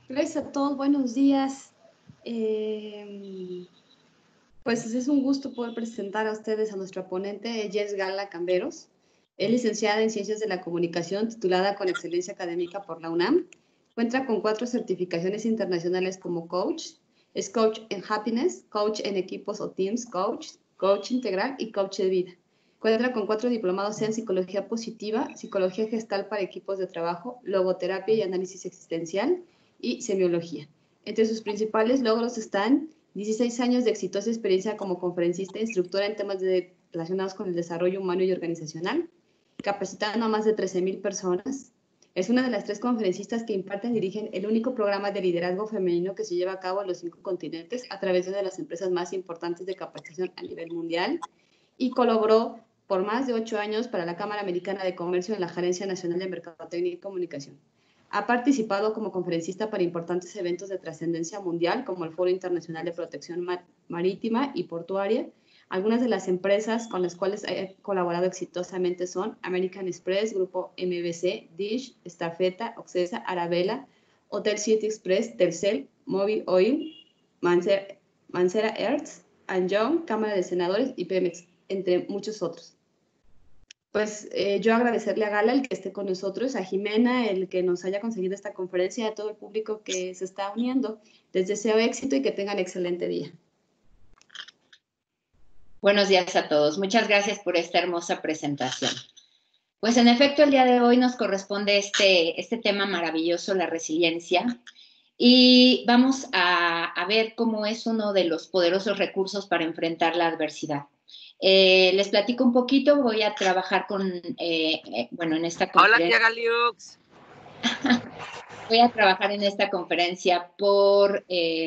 Gracias a todos, buenos días. Pues es un gusto poder presentar a ustedes a nuestra ponente, Jess Gala Camberos. Es licenciada en Ciencias de la Comunicación, titulada con excelencia académica por la UNAM. Cuenta con 4 certificaciones internacionales como coach. Es coach en happiness, coach en equipos o teams, coach integral y coach de vida. Cuenta con 4 diplomados en psicología positiva, psicología gestal para equipos de trabajo, logoterapia y análisis existencial y semiología. Entre sus principales logros están 16 años de exitosa experiencia como conferencista e instructora en temas relacionados con el desarrollo humano y organizacional, capacitando a más de 13,000 personas. Es una de las 3 conferencistas que imparten y dirigen el único programa de liderazgo femenino que se lleva a cabo en los 5 continentes a través de una de las empresas más importantes de capacitación a nivel mundial, y colaboró por más de 8 años para la Cámara Americana de Comercio en la Gerencia Nacional de Mercadotecnia y Comunicación. Ha participado como conferencista para importantes eventos de trascendencia mundial, como el Foro Internacional de Protección Marítima y Portuaria. Algunas de las empresas con las cuales ha colaborado exitosamente son American Express, Grupo MBC, Dish, Estafeta, Oxesa, Arabella, Hotel City Express, Telcel, Mobil Oil, Mancera Earth, Young, Cámara de Senadores y Pemex, entre muchos otros. Pues yo agradecerle a Gala el que esté con nosotros, a Jimena el que nos haya conseguido esta conferencia, a todo el público que se está uniendo. Les deseo éxito y que tengan excelente día. Buenos días a todos. Muchas gracias por esta hermosa presentación. Pues en efecto, el día de hoy nos corresponde este tema maravilloso, la resiliencia, y vamos a ver cómo es uno de los poderosos recursos para enfrentar la adversidad. Les platico un poquito, voy a trabajar en esta conferencia. Hola, tía Galiux. Voy a trabajar en esta conferencia por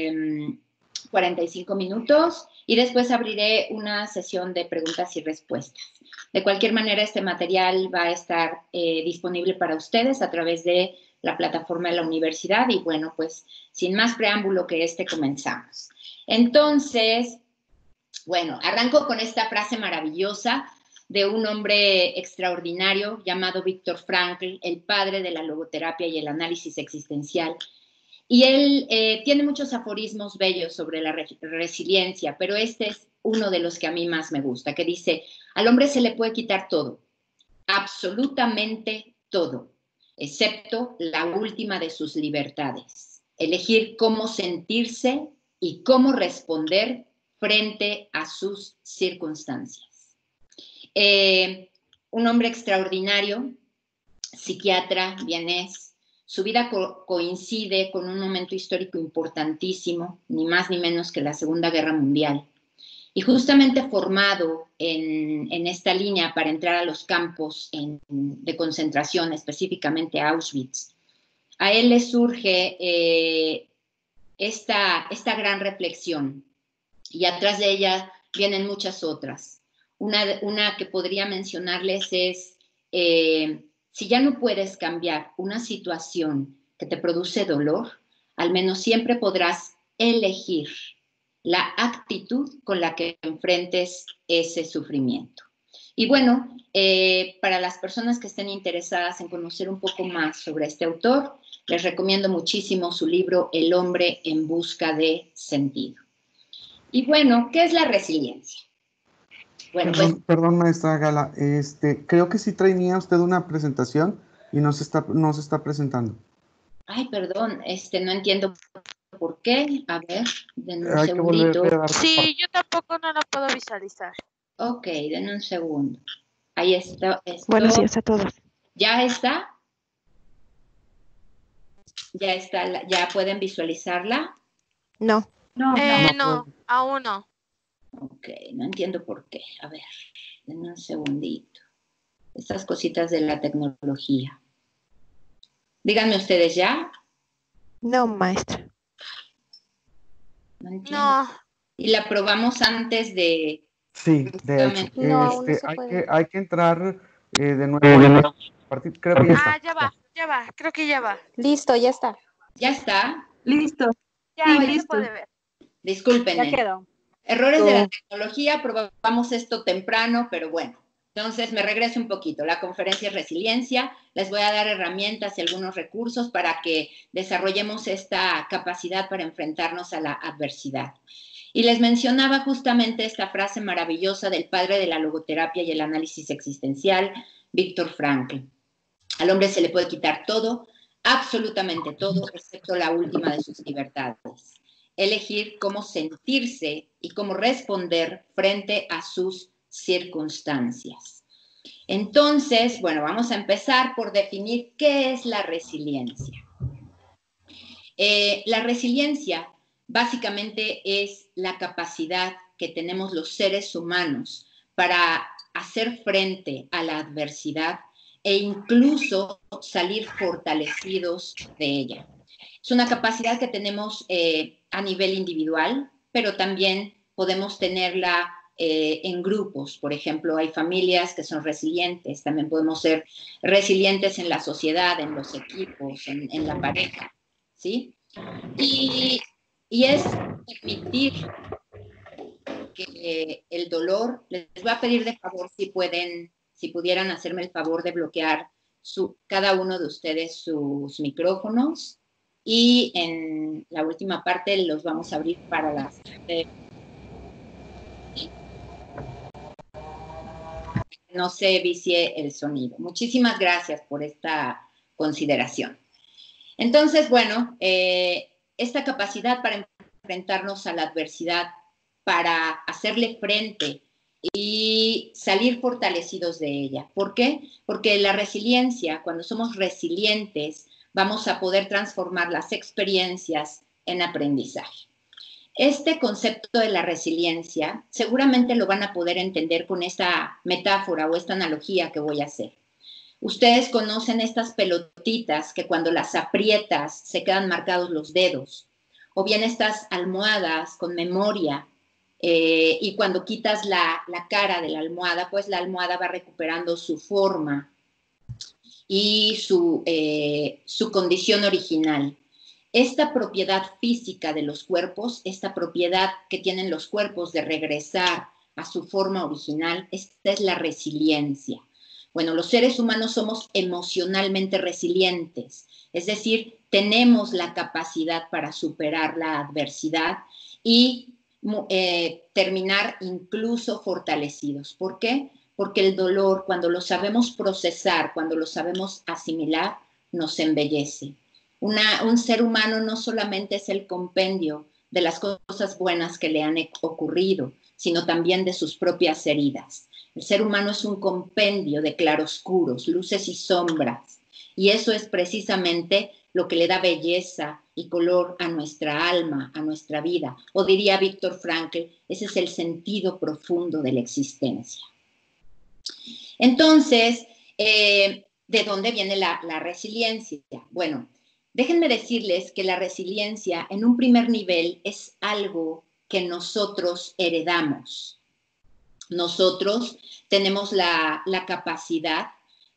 45 minutos y después abriré una sesión de preguntas y respuestas. De cualquier manera, este material va a estar disponible para ustedes a través de la plataforma de la universidad y bueno, pues sin más preámbulo que comenzamos. Entonces, bueno, arranco con esta frase maravillosa de un hombre extraordinario llamado Viktor Frankl, el padre de la logoterapia y el análisis existencial. Y él tiene muchos aforismos bellos sobre la resiliencia, pero este es uno de los que a mí más me gusta, que dice, al hombre se le puede quitar todo, absolutamente todo, excepto la última de sus libertades, elegir cómo sentirse y cómo responder frente a sus circunstancias. Un hombre extraordinario, psiquiatra, vienés, su vida coincide con un momento histórico importantísimo, ni más ni menos que la Segunda Guerra Mundial. Y justamente formado en esta línea para entrar a los campos de concentración, específicamente a Auschwitz, a él le surge esta gran reflexión. Y atrás de ella vienen muchas otras. Una que podría mencionarles es, si ya no puedes cambiar una situación que te produce dolor, al menos siempre podrás elegir la actitud con la que enfrentes ese sufrimiento. Y bueno, para las personas que estén interesadas en conocer un poco más sobre este autor, les recomiendo muchísimo su libro El hombre en busca de sentido. Y bueno, ¿qué es la resiliencia? Bueno, perdón, maestra Gala, creo que sí traía usted una presentación y no se está presentando. Ay, perdón, no entiendo por qué. A ver, denme un segundito. Sí, yo tampoco no la puedo visualizar. Ok, denme un segundo. Ahí está. Buenos días a todos. ¿Ya está? ¿Ya está? ¿Ya pueden visualizarla? No. No, aún no. Ok, no entiendo por qué. A ver, denme un segundito. Estas cositas de la tecnología. Díganme ustedes ya. No, maestra. No entiendo. ¿Y la probamos antes de...? Sí, de hecho. No, aún no se puede. Hay que entrar de nuevo. Creo que ya está. Ya va. Creo que ya va. Listo, ya está. ¿Ya está? Listo. Ya se puede ver. Disculpen. Ya quedó. Errores de la tecnología, probamos esto temprano, pero bueno, Entonces, me regreso un poquito. La conferencia es resiliencia. Les voy a dar herramientas y algunos recursos para que desarrollemos esta capacidad para enfrentarnos a la adversidad. Y les mencionaba justamente esta frase maravillosa del padre de la logoterapia y el análisis existencial, Viktor Frankl. Al hombre se le puede quitar todo, absolutamente todo, excepto la última de sus libertades. Elegir cómo sentirse y cómo responder frente a sus circunstancias. Entonces, bueno, vamos a empezar por definir qué es la resiliencia. La resiliencia básicamente es la capacidad que tenemos los seres humanos para hacer frente a la adversidad e incluso salir fortalecidos de ella. Es una capacidad que tenemos a nivel individual, pero también podemos tenerla en grupos. Por ejemplo, hay familias que son resilientes, también podemos ser resilientes en la sociedad, en los equipos, en la pareja, ¿sí? Y es permitir que el dolor, les voy a pedir de favor si pudieran hacerme el favor de bloquear cada uno de ustedes sus micrófonos, y en la última parte los vamos a abrir para las... no se vicie el sonido. Muchísimas gracias por esta consideración. Entonces, bueno, esta capacidad para enfrentarnos a la adversidad, para hacerle frente y salir fortalecidos de ella. ¿Por qué? Porque la resiliencia, cuando somos resilientes, vamos a poder transformar las experiencias en aprendizaje. Este concepto de la resiliencia seguramente lo van a poder entender con esta metáfora o esta analogía que voy a hacer. Ustedes conocen estas pelotitas que cuando las aprietas se quedan marcados los dedos, o bien estas almohadas con memoria, y cuando quitas la cara de la almohada, pues la almohada va recuperando su forma y su condición original. Esta propiedad física de los cuerpos, esta propiedad que tienen los cuerpos de regresar a su forma original, esta es la resiliencia. Bueno, los seres humanos somos emocionalmente resilientes, es decir, tenemos la capacidad para superar la adversidad y terminar incluso fortalecidos. ¿Por qué? Porque el dolor, cuando lo sabemos procesar, cuando lo sabemos asimilar, nos embellece. Un ser humano no solamente es el compendio de las cosas buenas que le han ocurrido, sino también de sus propias heridas. El ser humano es un compendio de claroscuros, luces y sombras, y eso es precisamente lo que le da belleza y color a nuestra alma, a nuestra vida. O diría Viktor Frankl, ese es el sentido profundo de la existencia. Entonces, ¿de dónde viene la resiliencia? Bueno, déjenme decirles que la resiliencia en un primer nivel es algo que nosotros heredamos. Nosotros tenemos la capacidad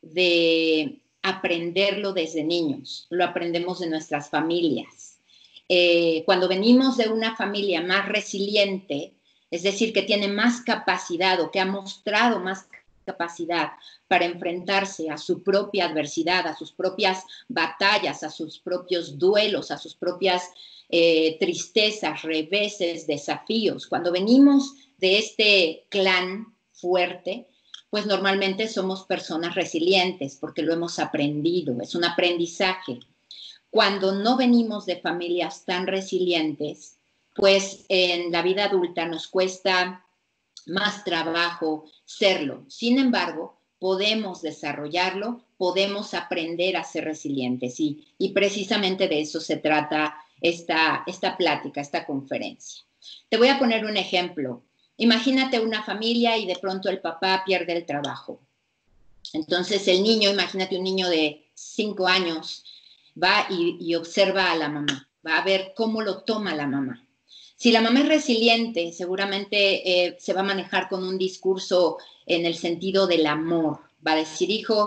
de aprenderlo desde niños, lo aprendemos de nuestras familias. Cuando venimos de una familia más resiliente, es decir, que tiene más capacidad o que ha mostrado más capacidad para enfrentarse a su propia adversidad, a sus propias batallas, a sus propios duelos, a sus propias tristezas, reveses, desafíos. Cuando venimos de este clan fuerte, pues normalmente somos personas resilientes porque lo hemos aprendido, es un aprendizaje. Cuando no venimos de familias tan resilientes, pues en la vida adulta nos cuesta más trabajo serlo. Sin embargo, podemos desarrollarlo, podemos aprender a ser resilientes y precisamente de eso se trata esta plática, esta conferencia. Te voy a poner un ejemplo. Imagínate una familia y de pronto el papá pierde el trabajo. Entonces el niño, imagínate un niño de 5 años, va y observa a la mamá, va a ver cómo lo toma la mamá. Si la mamá es resiliente, seguramente se va a manejar con un discurso en el sentido del amor. Va a decir, hijo,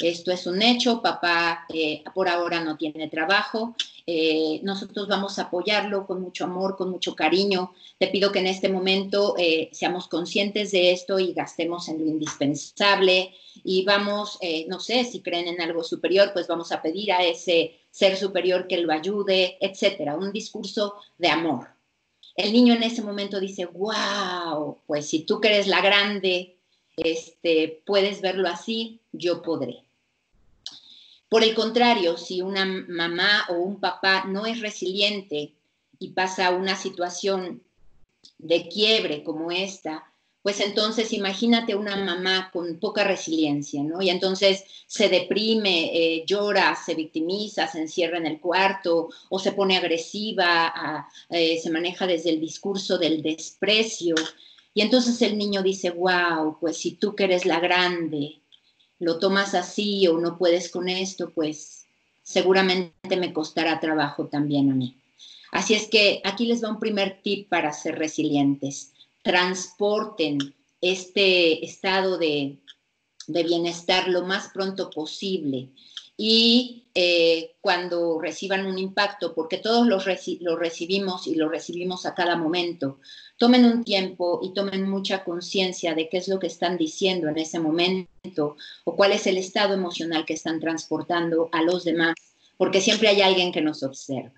esto es un hecho, papá por ahora no tiene trabajo, nosotros vamos a apoyarlo con mucho amor, con mucho cariño. Te pido que en este momento seamos conscientes de esto y gastemos en lo indispensable y vamos, no sé, si creen en algo superior, pues vamos a pedir a ese ser superior que lo ayude, etcétera. Un discurso de amor. El niño en ese momento dice, wow, pues si tú que eres la grande, puedes verlo así, yo podré. Por el contrario, si una mamá o un papá no es resiliente y pasa una situación de quiebre como esta, pues entonces imagínate una mamá con poca resiliencia, ¿no? Y entonces se deprime, llora, se victimiza, se encierra en el cuarto o se pone agresiva, se maneja desde el discurso del desprecio. Y entonces el niño dice, wow, pues si tú que eres la grande, lo tomas así o no puedes con esto, pues seguramente me costará trabajo también a mí. Así es que aquí les va un primer tip para ser resilientes. Transporten este estado de bienestar lo más pronto posible y cuando reciban un impacto, porque todos lo recibimos y lo recibimos a cada momento, tomen un tiempo y tomen mucha conciencia de qué es lo que están diciendo en ese momento o cuál es el estado emocional que están transportando a los demás, porque siempre hay alguien que nos observa.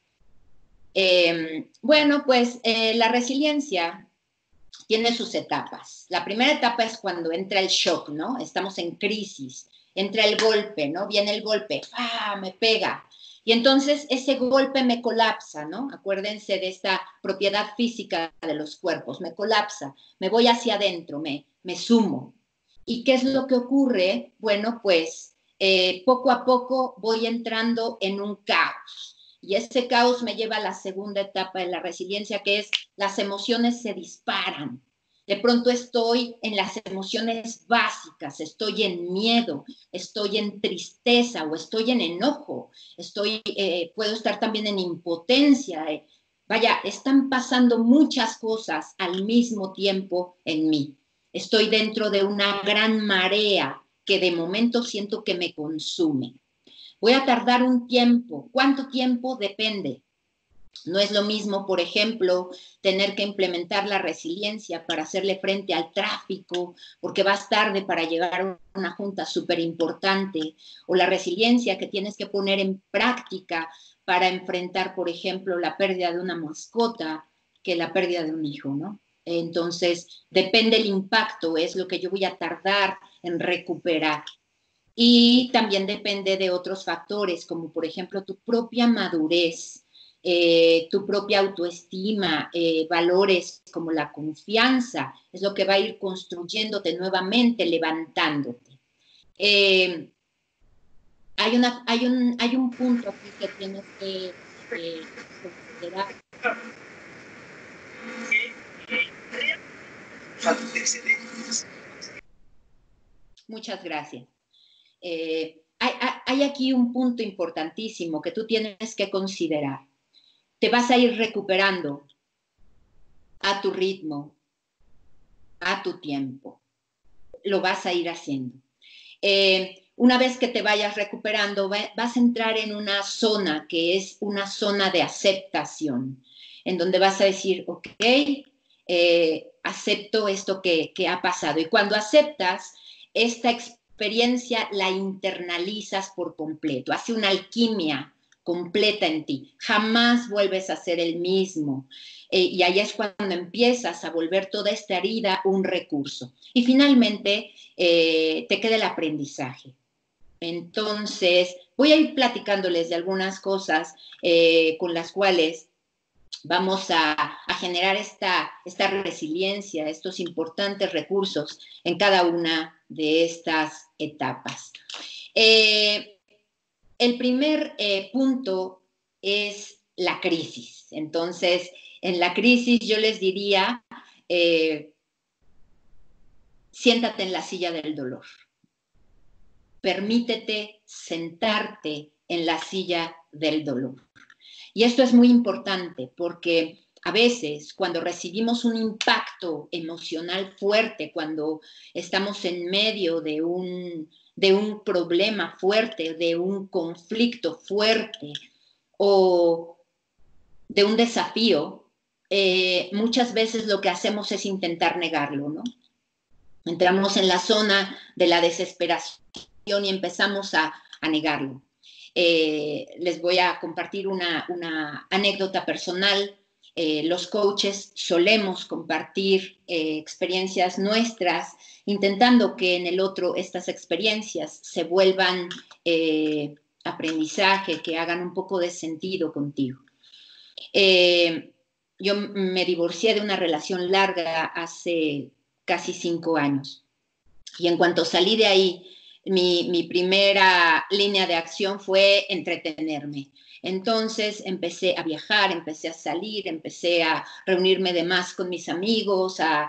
Bueno, pues la resiliencia tiene sus etapas. La primera etapa es cuando entra el shock, ¿no? Estamos en crisis, entra el golpe, ¿no? Viene el golpe, ¡ah! Me pega. Y entonces ese golpe me colapsa, ¿no? Acuérdense de esta propiedad física de los cuerpos, me colapsa, me voy hacia adentro, me sumo. ¿Y qué es lo que ocurre? Bueno, pues poco a poco voy entrando en un caos. Y ese caos me lleva a la segunda etapa de la resiliencia, que es las emociones se disparan. De pronto estoy en las emociones básicas, estoy en miedo, estoy en tristeza o estoy en enojo, puedo estar también en impotencia. Vaya, están pasando muchas cosas al mismo tiempo en mí. Estoy dentro de una gran marea que de momento siento que me consume. Voy a tardar un tiempo. ¿Cuánto tiempo? Depende. No es lo mismo, por ejemplo, tener que implementar la resiliencia para hacerle frente al tráfico, porque vas tarde para llegar a una junta súper importante, o la resiliencia que tienes que poner en práctica para enfrentar, por ejemplo, la pérdida de una mascota que la pérdida de un hijo, ¿no? Entonces, depende el impacto, es lo que yo voy a tardar en recuperar. Y también depende de otros factores, como por ejemplo tu propia madurez, tu propia autoestima, valores como la confianza, es lo que va a ir construyéndote nuevamente, levantándote. Hay un punto aquí que tienes que considerar. Muchas gracias. Hay aquí un punto importantísimo que tú tienes que considerar. Te vas a ir recuperando a tu ritmo, a tu tiempo. Lo vas a ir haciendo. Una vez que te vayas recuperando, vas a entrar en una zona que es una zona de aceptación, en donde vas a decir, ok, acepto esto que ha pasado. Y cuando aceptas, esta experiencia la internalizas por completo, hace una alquimia completa en ti, jamás vuelves a ser el mismo. Y ahí es cuando empiezas a volver toda esta herida un recurso. Y finalmente te queda el aprendizaje. Entonces, voy a ir platicándoles de algunas cosas con las cuales vamos a generar esta resiliencia, estos importantes recursos en cada una de estas etapas. El primer punto es la crisis. Entonces, en la crisis yo les diría, siéntate en la silla del dolor. Permítete sentarte en la silla del dolor. Y esto es muy importante porque a veces cuando recibimos un impacto emocional fuerte, cuando estamos en medio de de un problema fuerte, de un conflicto fuerte o de un desafío, muchas veces lo que hacemos es intentar negarlo, ¿no? Entramos en la zona de la desesperación y empezamos a negarlo. Les voy a compartir una anécdota personal. Los coaches solemos compartir experiencias nuestras, intentando que en el otro estas experiencias se vuelvan aprendizaje, que hagan un poco de sentido contigo. Yo me divorcié de una relación larga hace casi 5 años. Y en cuanto salí de ahí, mi primera línea de acción fue entretenerme. Entonces empecé a viajar, empecé a salir, empecé a reunirme de más con mis amigos, a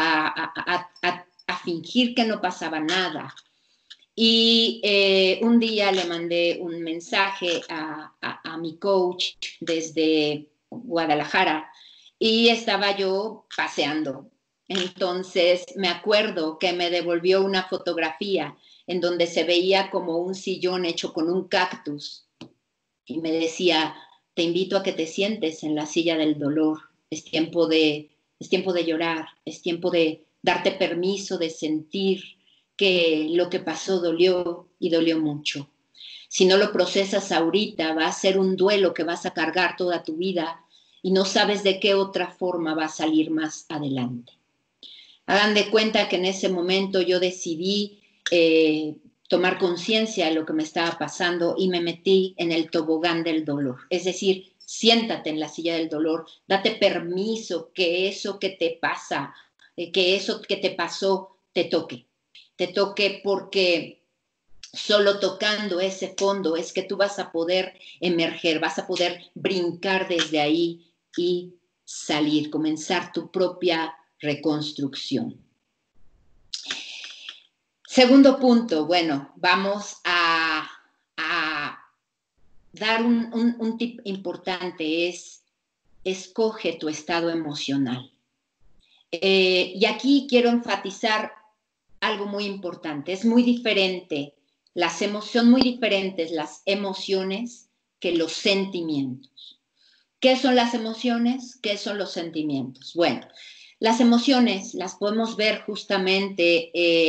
fingir que no pasaba nada. Y un día le mandé un mensaje a mi coach desde Guadalajara y estaba yo paseando. Entonces me acuerdo que me devolvió una fotografía en donde se veía como un sillón hecho con un cactus y me decía, te invito a que te sientes en la silla del dolor, es tiempo de llorar, es tiempo de darte permiso de sentir que lo que pasó dolió y dolió mucho. Si no lo procesas ahorita, va a ser un duelo que vas a cargar toda tu vida y no sabes de qué otra forma va a salir más adelante. Hagan de cuenta que en ese momento yo decidí tomar conciencia de lo que me estaba pasando y me metí en el tobogán del dolor. Es decir, siéntate en la silla del dolor, date permiso que eso que te pasa, que eso que te pasó, te toque. Te toque porque solo tocando ese fondo es que tú vas a poder emerger, vas a poder brincar desde ahí y salir, comenzar tu propia reconstrucción. Segundo punto, bueno, vamos a dar un tip importante, es escoge tu estado emocional. Y aquí quiero enfatizar algo muy importante, es muy diferente, son muy diferentes las emociones que los sentimientos. ¿Qué son las emociones? ¿Qué son los sentimientos? Bueno, las emociones las podemos ver justamente,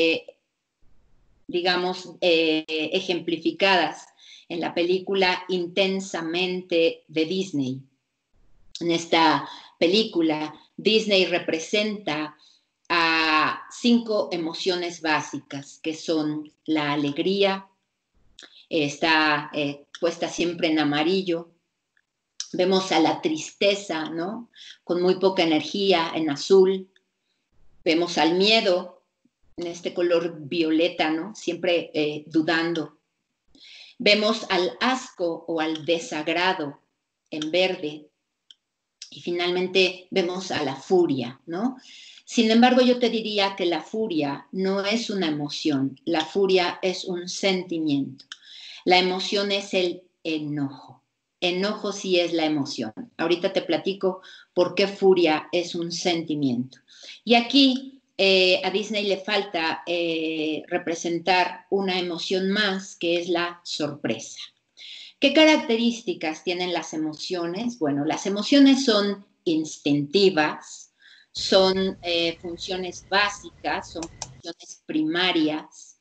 ejemplificadas en la película Intensamente de Disney. En esta película, Disney representa a 5 emociones básicas, que son la alegría, está puesta siempre en amarillo. Vemos a la tristeza, ¿no? Con muy poca energía, en azul. Vemos al miedo, en este color violeta, ¿no? Siempre dudando. Vemos al asco o al desagrado, en verde. Y finalmente vemos a la furia, ¿no? Sin embargo, yo te diría que la furia no es una emoción, la furia es un sentimiento. La emoción es el enojo. Enojo sí es la emoción. Ahorita te platico por qué furia es un sentimiento. Y aquí a Disney le falta representar una emoción más, que es la sorpresa. ¿Qué características tienen las emociones? Bueno, las emociones son instintivas, son funciones básicas, son funciones primarias.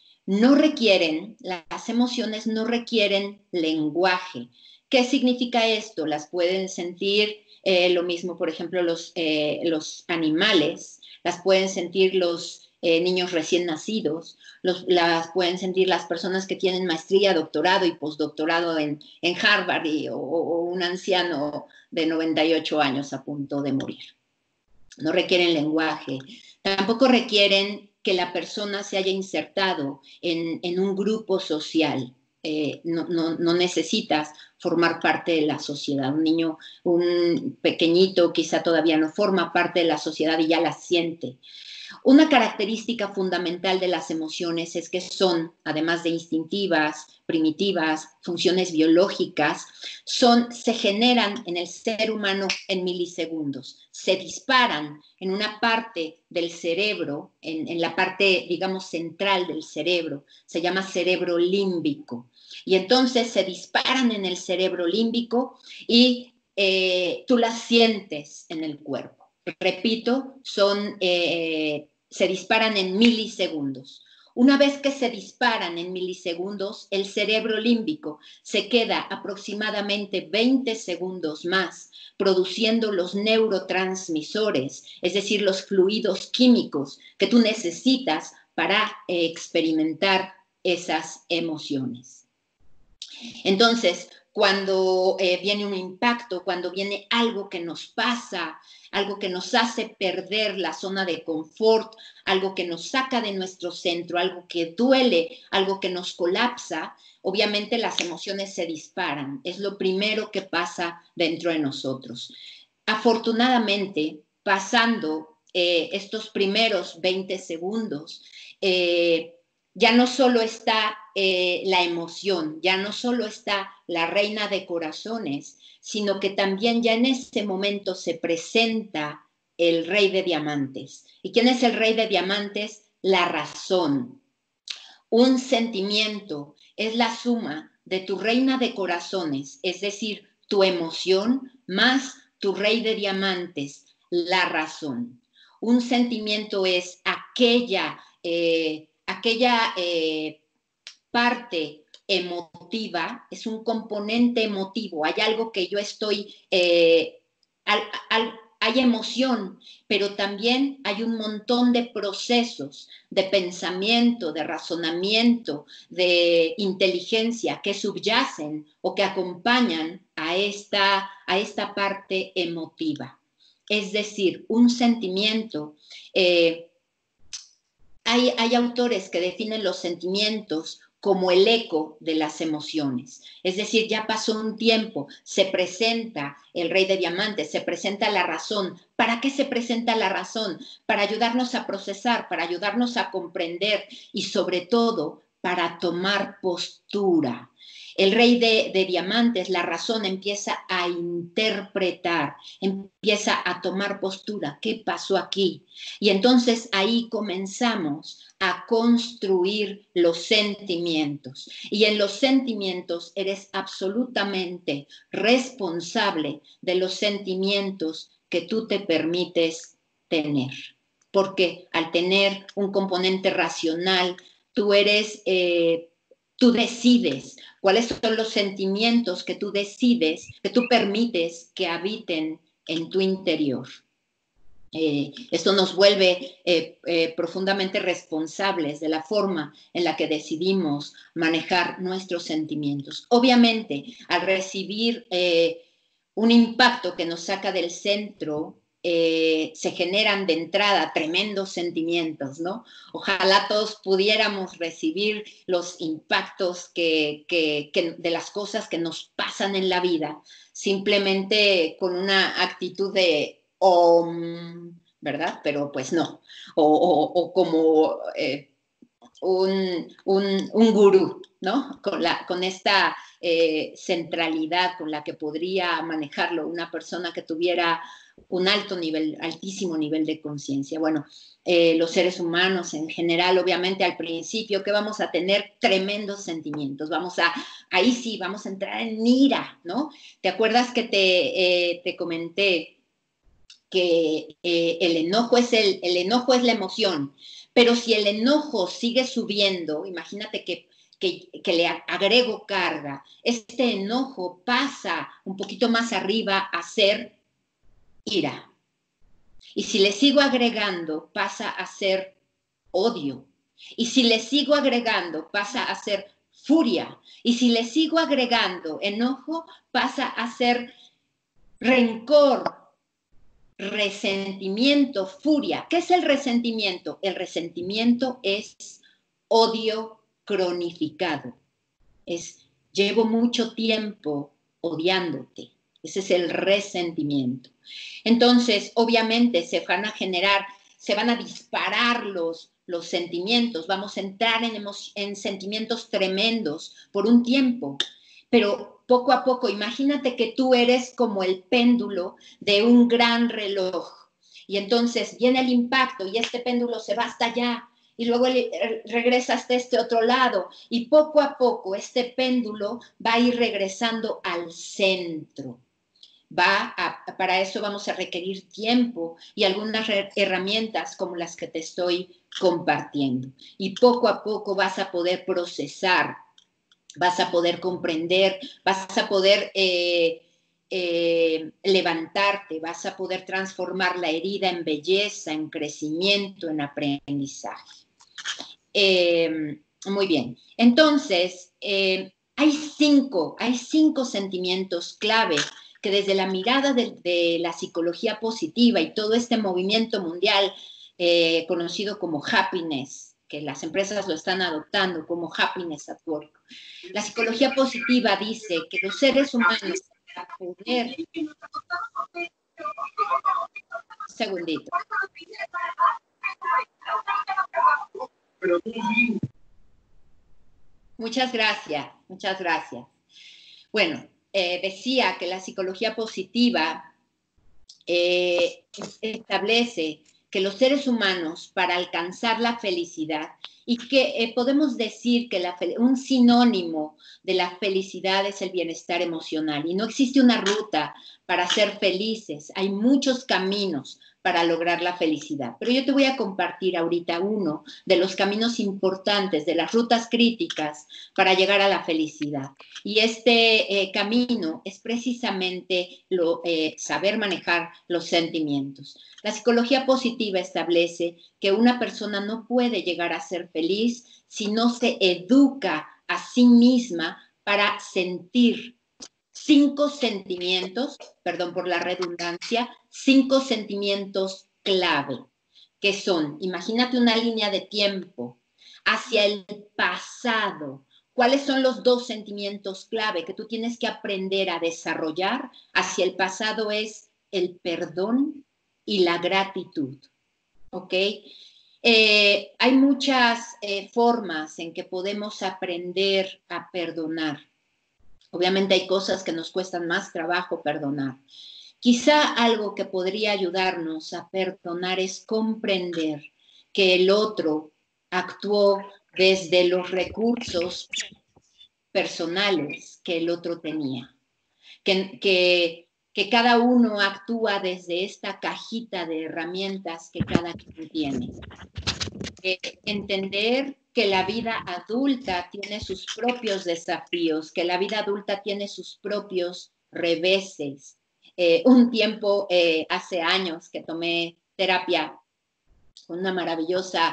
Las emociones no requieren lenguaje. ¿Qué significa esto? Las pueden sentir lo mismo, por ejemplo, los animales, las pueden sentir los niños recién nacidos, las pueden sentir las personas que tienen maestría, doctorado y postdoctorado en Harvard o un anciano de 98 años a punto de morir. No requieren lenguaje, tampoco requieren que la persona se haya insertado en un grupo social. No necesitas formar parte de la sociedad. Un niño, un pequeñito, quizá todavía no forma parte de la sociedad y ya la siente. Una característica fundamental de las emociones es que son, además de instintivas, primitivas, funciones biológicas, se generan en el ser humano en milisegundos, se disparan en una parte del cerebro, en la parte, digamos, central del cerebro, se llama cerebro límbico, y entonces se disparan en el cerebro límbico y tú las sientes en el cuerpo. Repito, se disparan en milisegundos. Una vez que se disparan en milisegundos, el cerebro límbico se queda aproximadamente 20 segundos más produciendo los neurotransmisores, es decir, los fluidos químicos que tú necesitas para experimentar esas emociones. Entonces, cuando viene un impacto, cuando viene algo que nos pasa, algo que nos hace perder la zona de confort, algo que nos saca de nuestro centro, algo que duele, algo que nos colapsa, obviamente las emociones se disparan. Es lo primero que pasa dentro de nosotros. Afortunadamente, pasando estos primeros 20 segundos, ya no solo está la emoción, ya no solo está la reina de corazones, sino que también ya en ese momento se presenta el rey de diamantes. ¿Y quién es el rey de diamantes? La razón. Un sentimiento es la suma de tu reina de corazones, es decir, tu emoción más tu rey de diamantes, la razón. Un sentimiento es aquella parte emotiva, es un componente emotivo, hay algo que yo estoy, hay emoción, pero también hay un montón de procesos de pensamiento, de razonamiento, de inteligencia que subyacen o que acompañan a esta parte emotiva. Es decir, un sentimiento, hay autores que definen los sentimientos como el eco de las emociones. Es decir, ya pasó un tiempo, se presenta el rey de diamantes, se presenta la razón. ¿Para qué se presenta la razón? Para ayudarnos a procesar, para ayudarnos a comprender y sobre todo para tomar postura. El rey de diamantes, la razón, empieza a interpretar, empieza a tomar postura. ¿Qué pasó aquí? Y entonces ahí comenzamos a construir los sentimientos. Y en los sentimientos eres absolutamente responsable de los sentimientos que tú te permites tener. Porque al tener un componente racional, tú decides cuáles son los sentimientos que tú decides, que tú permites que habiten en tu interior. Esto nos vuelve profundamente responsables de la forma en la que decidimos manejar nuestros sentimientos. Obviamente, al recibir un impacto que nos saca del centro, se generan de entrada tremendos sentimientos, ¿no? Ojalá todos pudiéramos recibir los impactos de las cosas que nos pasan en la vida, simplemente con una actitud de ¿verdad? Pero pues no, o como un gurú, ¿no? Con esta centralidad con la que podría manejarlo una persona que tuviera un altísimo nivel de conciencia. Bueno, los seres humanos en general, obviamente al principio, que vamos a tener tremendos sentimientos, ahí sí, vamos a entrar en ira, ¿no? ¿Te acuerdas que te comenté que el enojo es la emoción, pero si el enojo sigue subiendo, imagínate que le agrego carga, este enojo pasa un poquito más arriba a ser ira. Y si le sigo agregando, pasa a ser odio. Y si le sigo agregando, pasa a ser furia. Y si le sigo agregando enojo, pasa a ser rencor, resentimiento, furia. ¿Qué es el resentimiento? El resentimiento es odio cronificado. Llevo mucho tiempo odiándote. Ese es el resentimiento. Entonces, obviamente, se van a generar se van a disparar los sentimientos, vamos a entrar en sentimientos tremendos por un tiempo, pero poco a poco, imagínate que tú eres como el péndulo de un gran reloj, y entonces viene el impacto y este péndulo se va hasta allá, y luego regresa hasta este otro lado, y poco a poco este péndulo va a ir regresando al centro. Para eso vamos a requerir tiempo y algunas herramientas como las que te estoy compartiendo. Y poco a poco vas a poder procesar, vas a poder comprender, vas a poder levantarte, vas a poder transformar la herida en belleza, en crecimiento, en aprendizaje. Muy bien. Entonces, hay cinco sentimientos clave que desde la mirada de la psicología positiva y todo este movimiento mundial conocido como happiness, que las empresas lo están adoptando como happiness at work. La psicología positiva dice que los seres humanos para poder... Un segundito. Muchas gracias, muchas gracias. Bueno, decía que la psicología positiva establece que los seres humanos, para alcanzar la felicidad, y que podemos decir que un sinónimo de la felicidad es el bienestar emocional, y no existe una ruta para ser felices, hay muchos caminos para lograr la felicidad. Pero yo te voy a compartir ahorita uno de los caminos importantes, de las rutas críticas para llegar a la felicidad. Y este camino es precisamente saber manejar los sentimientos. La psicología positiva establece que una persona no puede llegar a ser feliz si no se educa a sí misma para sentir 5 sentimientos, perdón por la redundancia, 5 sentimientos clave, que son, imagínate una línea de tiempo hacia el pasado. ¿Cuáles son los 2 sentimientos clave que tú tienes que aprender a desarrollar hacia el pasado? Es el perdón y la gratitud, ¿ok? Hay muchas formas en que podemos aprender a perdonar. Obviamente hay cosas que nos cuestan más trabajo perdonar. Quizá algo que podría ayudarnos a perdonar es comprender que el otro actuó desde los recursos personales que el otro tenía. Que cada uno actúa desde esta cajita de herramientas que cada quien tiene. Entender que la vida adulta tiene sus propios desafíos, que la vida adulta tiene sus propios reveses. Un tiempo, hace años que tomé terapia con una maravillosa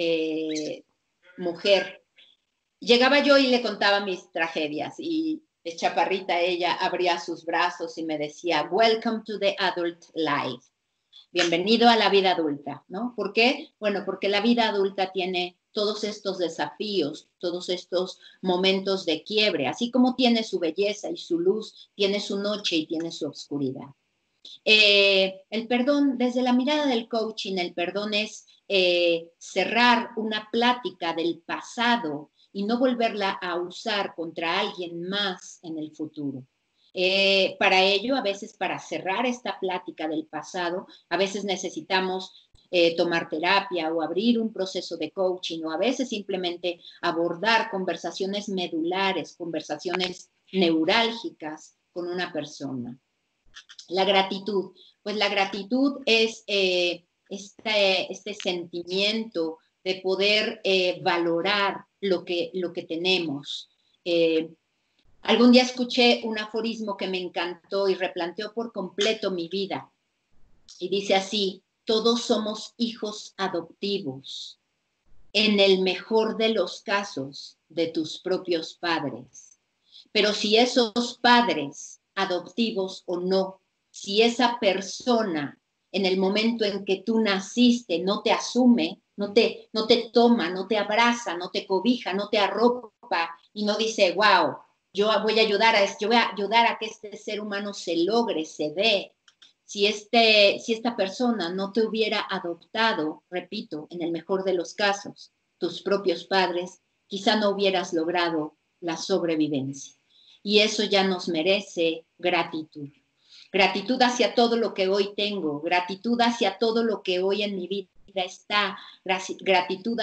mujer, llegaba yo y le contaba mis tragedias y de chaparrita ella abría sus brazos y me decía, welcome to the adult life. Bienvenido a la vida adulta, ¿no? ¿Por qué? Bueno, porque la vida adulta tiene todos estos desafíos, todos estos momentos de quiebre, así como tiene su belleza y su luz, tiene su noche y tiene su oscuridad. El perdón, desde la mirada del coaching, el perdón es cerrar una plática del pasado y no volverla a usar contra alguien más en el futuro. Para ello, a veces para cerrar esta plática del pasado, a veces necesitamos tomar terapia o abrir un proceso de coaching o a veces simplemente abordar conversaciones medulares, conversaciones neurálgicas con una persona. La gratitud, pues la gratitud es este sentimiento de poder valorar lo que tenemos. Algún día escuché un aforismo que me encantó y replanteó por completo mi vida. Y dice así, todos somos hijos adoptivos, en el mejor de los casos, de tus propios padres. Pero si esos padres, adoptivos o no, si esa persona en el momento en que tú naciste no te asume, no te toma, no te abraza, no te cobija, no te arropa y no dice, wow, yo voy a ayudar a que este ser humano se logre, se dé. si esta persona no te hubiera adoptado, repito, en el mejor de los casos, tus propios padres, quizá no hubieras logrado la sobrevivencia. Y eso ya nos merece gratitud. Gratitud hacia todo lo que hoy tengo, gratitud hacia todo lo que hoy en mi vida está, gratitud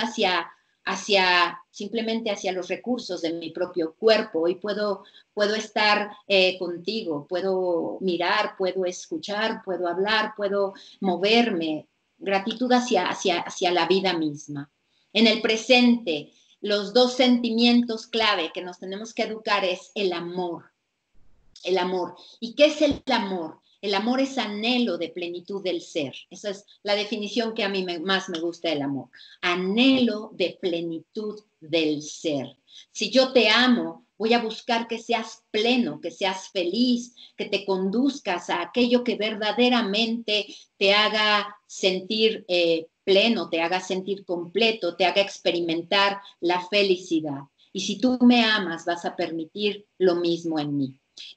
simplemente hacia los recursos de mi propio cuerpo. Hoy puedo estar contigo, puedo mirar, puedo escuchar, puedo hablar, puedo moverme. Gratitud hacia la vida misma. En el presente, los dos sentimientos clave que nos tenemos que educar es el amor. El amor. ¿Y qué es el amor? El amor es anhelo de plenitud del ser. Esa es la definición que a mí más me gusta del amor. Anhelo de plenitud del ser. Si yo te amo, voy a buscar que seas pleno, que seas feliz, que te conduzcas a aquello que verdaderamente te haga sentir pleno, te haga sentir completo, te haga experimentar la felicidad. Y si tú me amas, vas a permitir lo mismo en mí.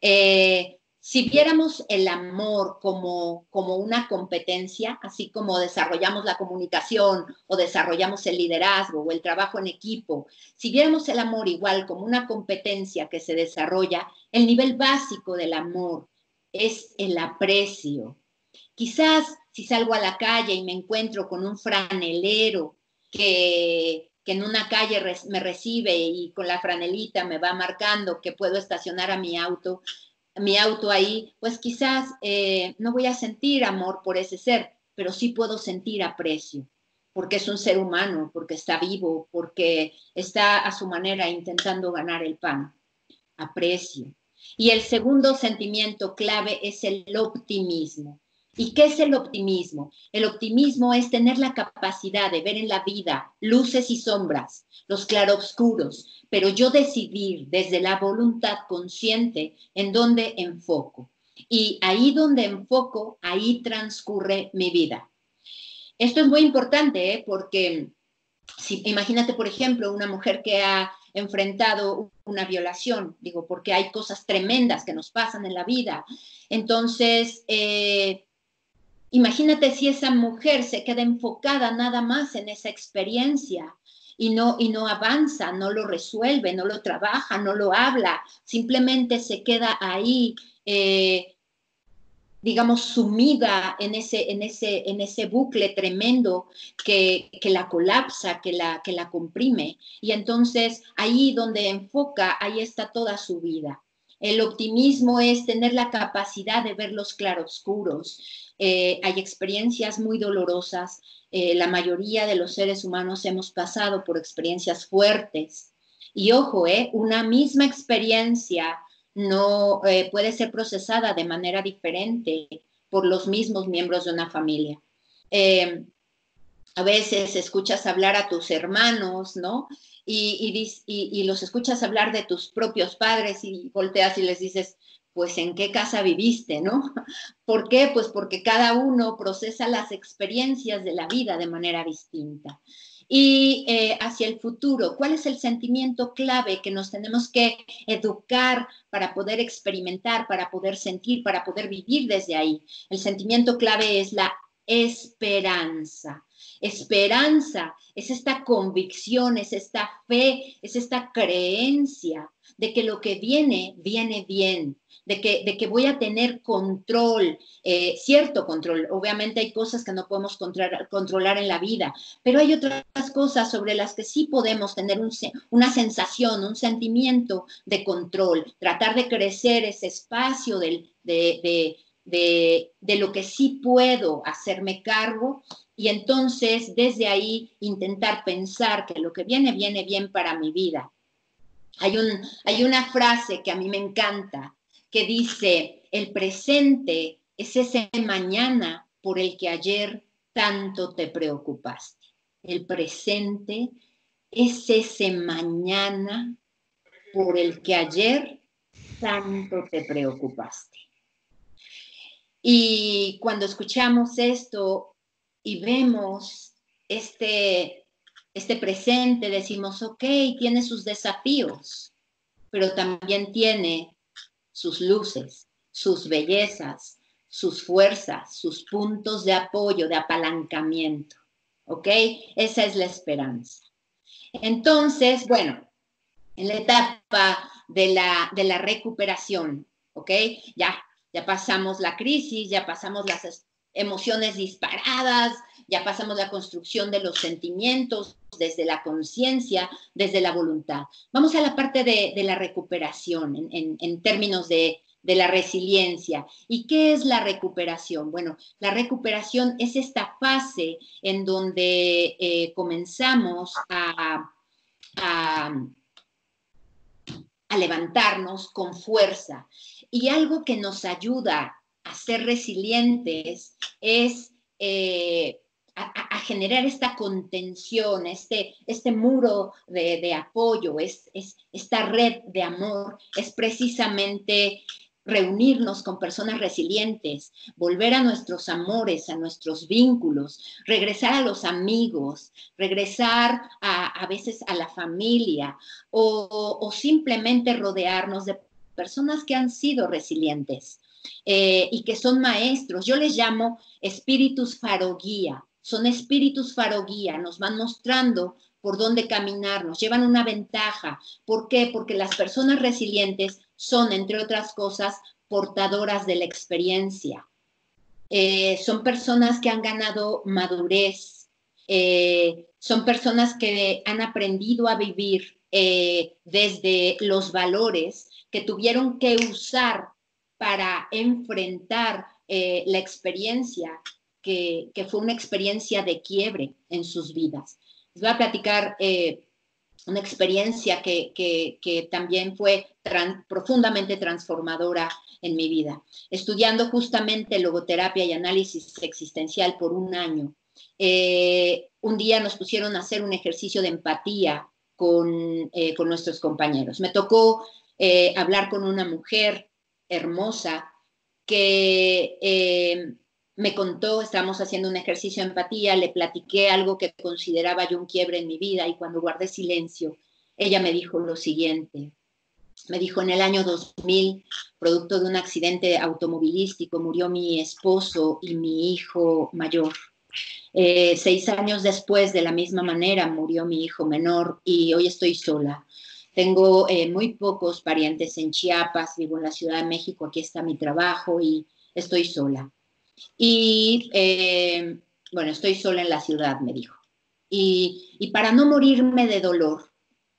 Si viéramos el amor como una competencia, así como desarrollamos la comunicación o desarrollamos el liderazgo o el trabajo en equipo, si viéramos el amor igual como una competencia que se desarrolla, el nivel básico del amor es el aprecio. Quizás si salgo a la calle y me encuentro con un franelero que en una calle me recibe y con la franelita me va marcando que puedo estacionar a mi auto ahí, pues quizás no voy a sentir amor por ese ser, pero sí puedo sentir aprecio, porque es un ser humano, porque está vivo, porque está a su manera intentando ganar el pan. Aprecio. Y el segundo sentimiento clave es el optimismo. ¿Y qué es el optimismo? El optimismo es tener la capacidad de ver en la vida luces y sombras, los claroscuros, pero yo decidir desde la voluntad consciente en dónde enfoco. Y ahí donde enfoco, ahí transcurre mi vida. Esto es muy importante, porque imagínate, por ejemplo, una mujer que ha enfrentado una violación, digo, porque hay cosas tremendas que nos pasan en la vida. Entonces, imagínate si esa mujer se queda enfocada nada más en esa experiencia y no avanza, no lo resuelve, no lo trabaja, no lo habla, simplemente se queda ahí, digamos, sumida en ese bucle tremendo que la colapsa, que la comprime. Y entonces ahí donde enfoca, ahí está toda su vida. El optimismo es tener la capacidad de ver los claroscuros. Hay experiencias muy dolorosas. La mayoría de los seres humanos hemos pasado por experiencias fuertes. Y ojo, una misma experiencia no puede ser procesada de manera diferente por los mismos miembros de una familia. A veces escuchas hablar a tus hermanos, ¿no? Y los escuchas hablar de tus propios padres y volteas y les dices, pues, ¿en qué casa viviste, no? ¿Por qué? Pues porque cada uno procesa las experiencias de la vida de manera distinta. Y hacia el futuro, ¿cuál es el sentimiento clave que nos tenemos que educar para poder experimentar, para poder sentir, para poder vivir desde ahí? El sentimiento clave es la esperanza. Esperanza es esta convicción, es esta fe, es esta creencia de que lo que viene, viene bien, de que voy a tener control, cierto control. Obviamente hay cosas que no podemos controlar en la vida, pero hay otras cosas sobre las que sí podemos tener una sensación, un sentimiento de control, tratar de crecer ese espacio de lo que sí puedo hacerme cargo. Y entonces, desde ahí, intentar pensar que lo que viene, viene bien para mi vida. Hay una frase que a mí me encanta, que dice, el presente es ese mañana por el que ayer tanto te preocupaste. El presente es ese mañana por el que ayer tanto te preocupaste. Y cuando escuchamos esto y vemos este presente, decimos, ok, tiene sus desafíos, pero también tiene sus luces, sus bellezas, sus fuerzas, sus puntos de apoyo, de apalancamiento. ¿Ok? Esa es la esperanza. Entonces, bueno, en la etapa de la recuperación, ¿ok? Ya pasamos la crisis, ya pasamos las emociones disparadas, ya pasamos la construcción de los sentimientos desde la conciencia, desde la voluntad. Vamos a la parte de la recuperación en términos de la resiliencia. ¿Y qué es la recuperación? Bueno, la recuperación es esta fase en donde comenzamos a levantarnos con fuerza. Y algo que nos ayuda a ser resilientes es a generar esta contención, este muro de apoyo, esta red de amor, es precisamente reunirnos con personas resilientes, volver a nuestros amores, a nuestros vínculos, regresar a los amigos, regresar a veces a la familia o simplemente rodearnos de personas que han sido resilientes y que son maestros. Yo les llamo espíritus faroguía. Son espíritus faroguía, nos van mostrando por dónde caminar, nos llevan una ventaja. ¿Por qué? Porque las personas resilientes son, entre otras cosas, portadoras de la experiencia. Son personas que han ganado madurez, son personas que han aprendido a vivir desde los valores que tuvieron que usar para enfrentar la experiencia que fue una experiencia de quiebre en sus vidas. Les voy a platicar una experiencia que también fue profundamente transformadora en mi vida. Estudiando justamente logoterapia y análisis existencial por un año, un día nos pusieron a hacer un ejercicio de empatía con nuestros compañeros. Me tocó hablar con una mujer hermosa que me contó, estábamos haciendo un ejercicio de empatía, le platiqué algo que consideraba yo un quiebre en mi vida y cuando guardé silencio, ella me dijo lo siguiente. Me dijo, en el año 2000, producto de un accidente automovilístico, murió mi esposo y mi hijo mayor. 6 años después, de la misma manera, murió mi hijo menor y hoy estoy sola. Tengo muy pocos parientes en Chiapas, vivo en la Ciudad de México, aquí está mi trabajo y estoy sola. Y bueno, estoy sola en la ciudad, me dijo. Y para no morirme de dolor,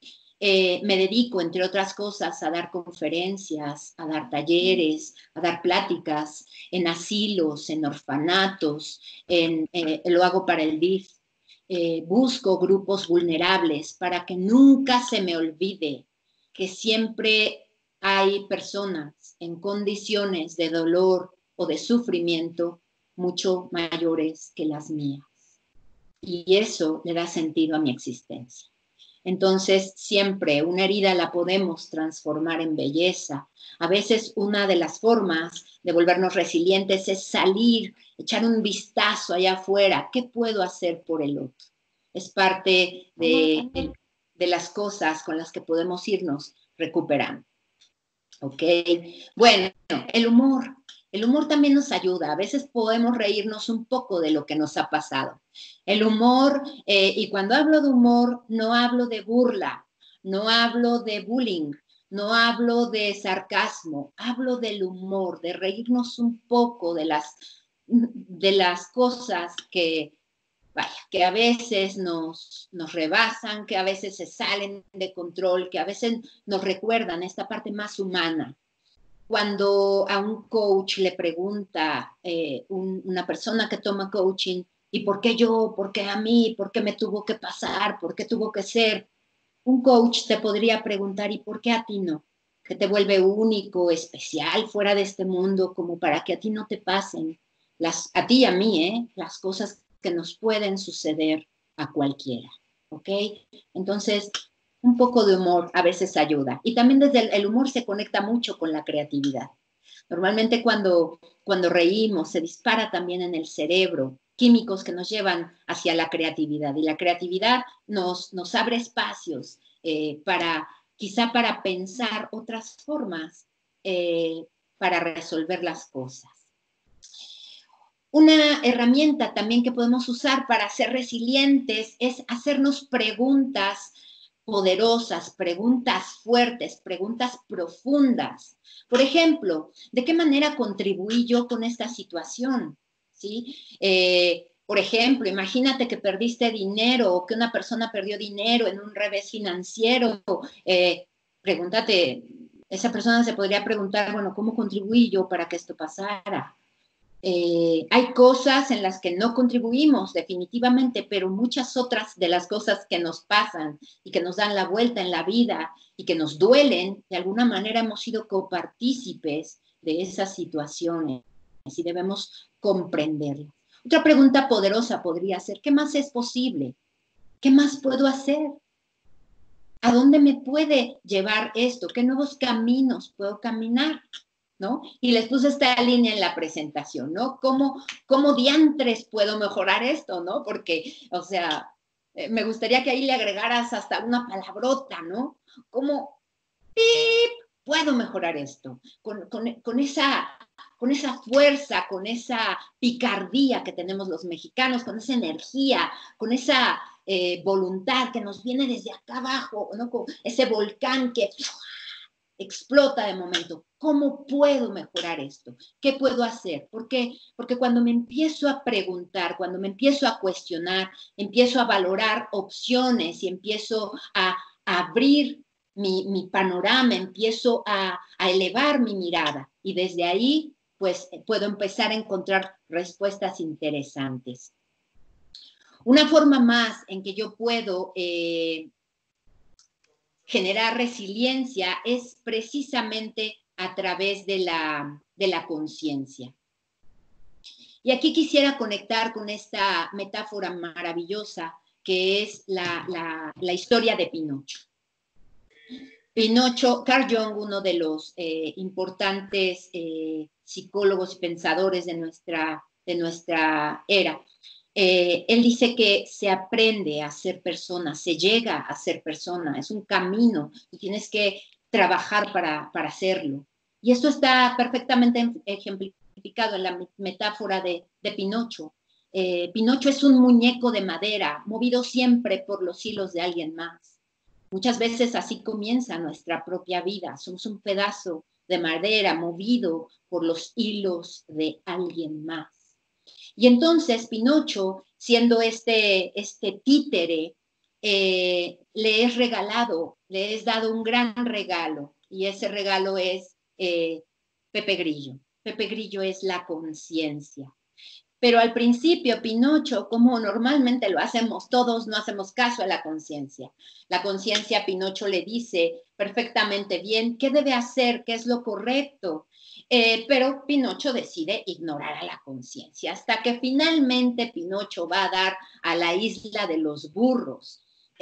me dedico, entre otras cosas, a dar conferencias, a dar talleres, a dar pláticas en asilos, en orfanatos, lo hago para el DIF. Busco grupos vulnerables para que nunca se me olvide que siempre hay personas en condiciones de dolor o de sufrimiento mucho mayores que las mías. Y eso le da sentido a mi existencia. Entonces, siempre una herida la podemos transformar en belleza. A veces una de las formas de volvernos resilientes es salir, echar un vistazo allá afuera. ¿Qué puedo hacer por el otro? Es parte de las cosas con las que podemos irnos recuperando. ¿Ok? Bueno, el humor. El humor también nos ayuda. A veces podemos reírnos un poco de lo que nos ha pasado. El humor, y cuando hablo de humor, no hablo de burla, no hablo de bullying, no hablo de sarcasmo, hablo del humor, de reírnos un poco de las cosas que a veces nos rebasan, que a veces se salen de control, que a veces nos recuerdan esta parte más humana. Cuando a un coach le pregunta una persona que toma coaching, ¿y por qué yo? ¿Por qué a mí? ¿Por qué me tuvo que pasar? ¿Por qué tuvo que ser? Un coach te podría preguntar, ¿y por qué a ti no? ¿Qué te vuelve único, especial, fuera de este mundo, como para que a ti no te pasen, a ti y a mí, las cosas que nos pueden suceder a cualquiera? ¿Ok? Entonces, un poco de humor a veces ayuda. Y también desde el humor se conecta mucho con la creatividad. Normalmente cuando reímos se dispara también en el cerebro químicos que nos llevan hacia la creatividad. Y la creatividad nos abre espacios quizá para pensar otras formas para resolver las cosas. Una herramienta también que podemos usar para ser resilientes es hacernos preguntas poderosas, preguntas fuertes, preguntas profundas. Por ejemplo, ¿de qué manera contribuí yo con esta situación? ¿Sí? Por ejemplo, imagínate que perdiste dinero o que una persona perdió dinero en un revés financiero. Pregúntate, esa persona se podría preguntar, bueno, ¿cómo contribuí yo para que esto pasara? Hay cosas en las que no contribuimos definitivamente, pero muchas otras de las cosas que nos pasan y que nos dan la vuelta en la vida y que nos duelen, de alguna manera hemos sido copartícipes de esas situaciones y debemos comprenderlas. Otra pregunta poderosa podría ser, ¿qué más es posible? ¿Qué más puedo hacer? ¿A dónde me puede llevar esto? ¿Qué nuevos caminos puedo caminar? ¿No? Y les puse esta línea en la presentación, ¿no? ¿Cómo diantres puedo mejorar esto, ¿no? Porque, o sea, me gustaría que ahí le agregaras hasta una palabrota, ¿no? ¿Cómo puedo mejorar esto? Con esa fuerza, con esa picardía que tenemos los mexicanos, con esa energía, con esa voluntad que nos viene desde acá abajo, ¿no? Con ese volcán que explota de momento. ¿Cómo puedo mejorar esto? ¿Qué puedo hacer? ¿Por qué? Porque cuando me empiezo a preguntar, cuando me empiezo a cuestionar, empiezo a valorar opciones y empiezo a abrir mi panorama, empiezo a elevar mi mirada y desde ahí pues puedo empezar a encontrar respuestas interesantes. Una forma más en que yo puedo generar resiliencia es precisamente a través de la conciencia. Y aquí quisiera conectar con esta metáfora maravillosa que es la historia de Pinocho. Pinocho, Carl Jung, uno de los importantes psicólogos y pensadores de nuestra era, él dice que se aprende a ser persona, se llega a ser persona, es un camino y tienes que trabajar para hacerlo. Y esto está perfectamente ejemplificado en la metáfora de Pinocho. Pinocho es un muñeco de madera, movido siempre por los hilos de alguien más. Muchas veces así comienza nuestra propia vida, somos un pedazo de madera movido por los hilos de alguien más. Y entonces Pinocho, siendo este títere, le es regalado, le es dado un gran regalo, y ese regalo es Pepe Grillo. Pepe Grillo es la conciencia. Pero al principio Pinocho, como normalmente lo hacemos todos, no hacemos caso a la conciencia. La conciencia a Pinocho le dice perfectamente bien qué debe hacer, qué es lo correcto. Pero Pinocho decide ignorar a la conciencia hasta que finalmente Pinocho va a dar a la isla de los burros.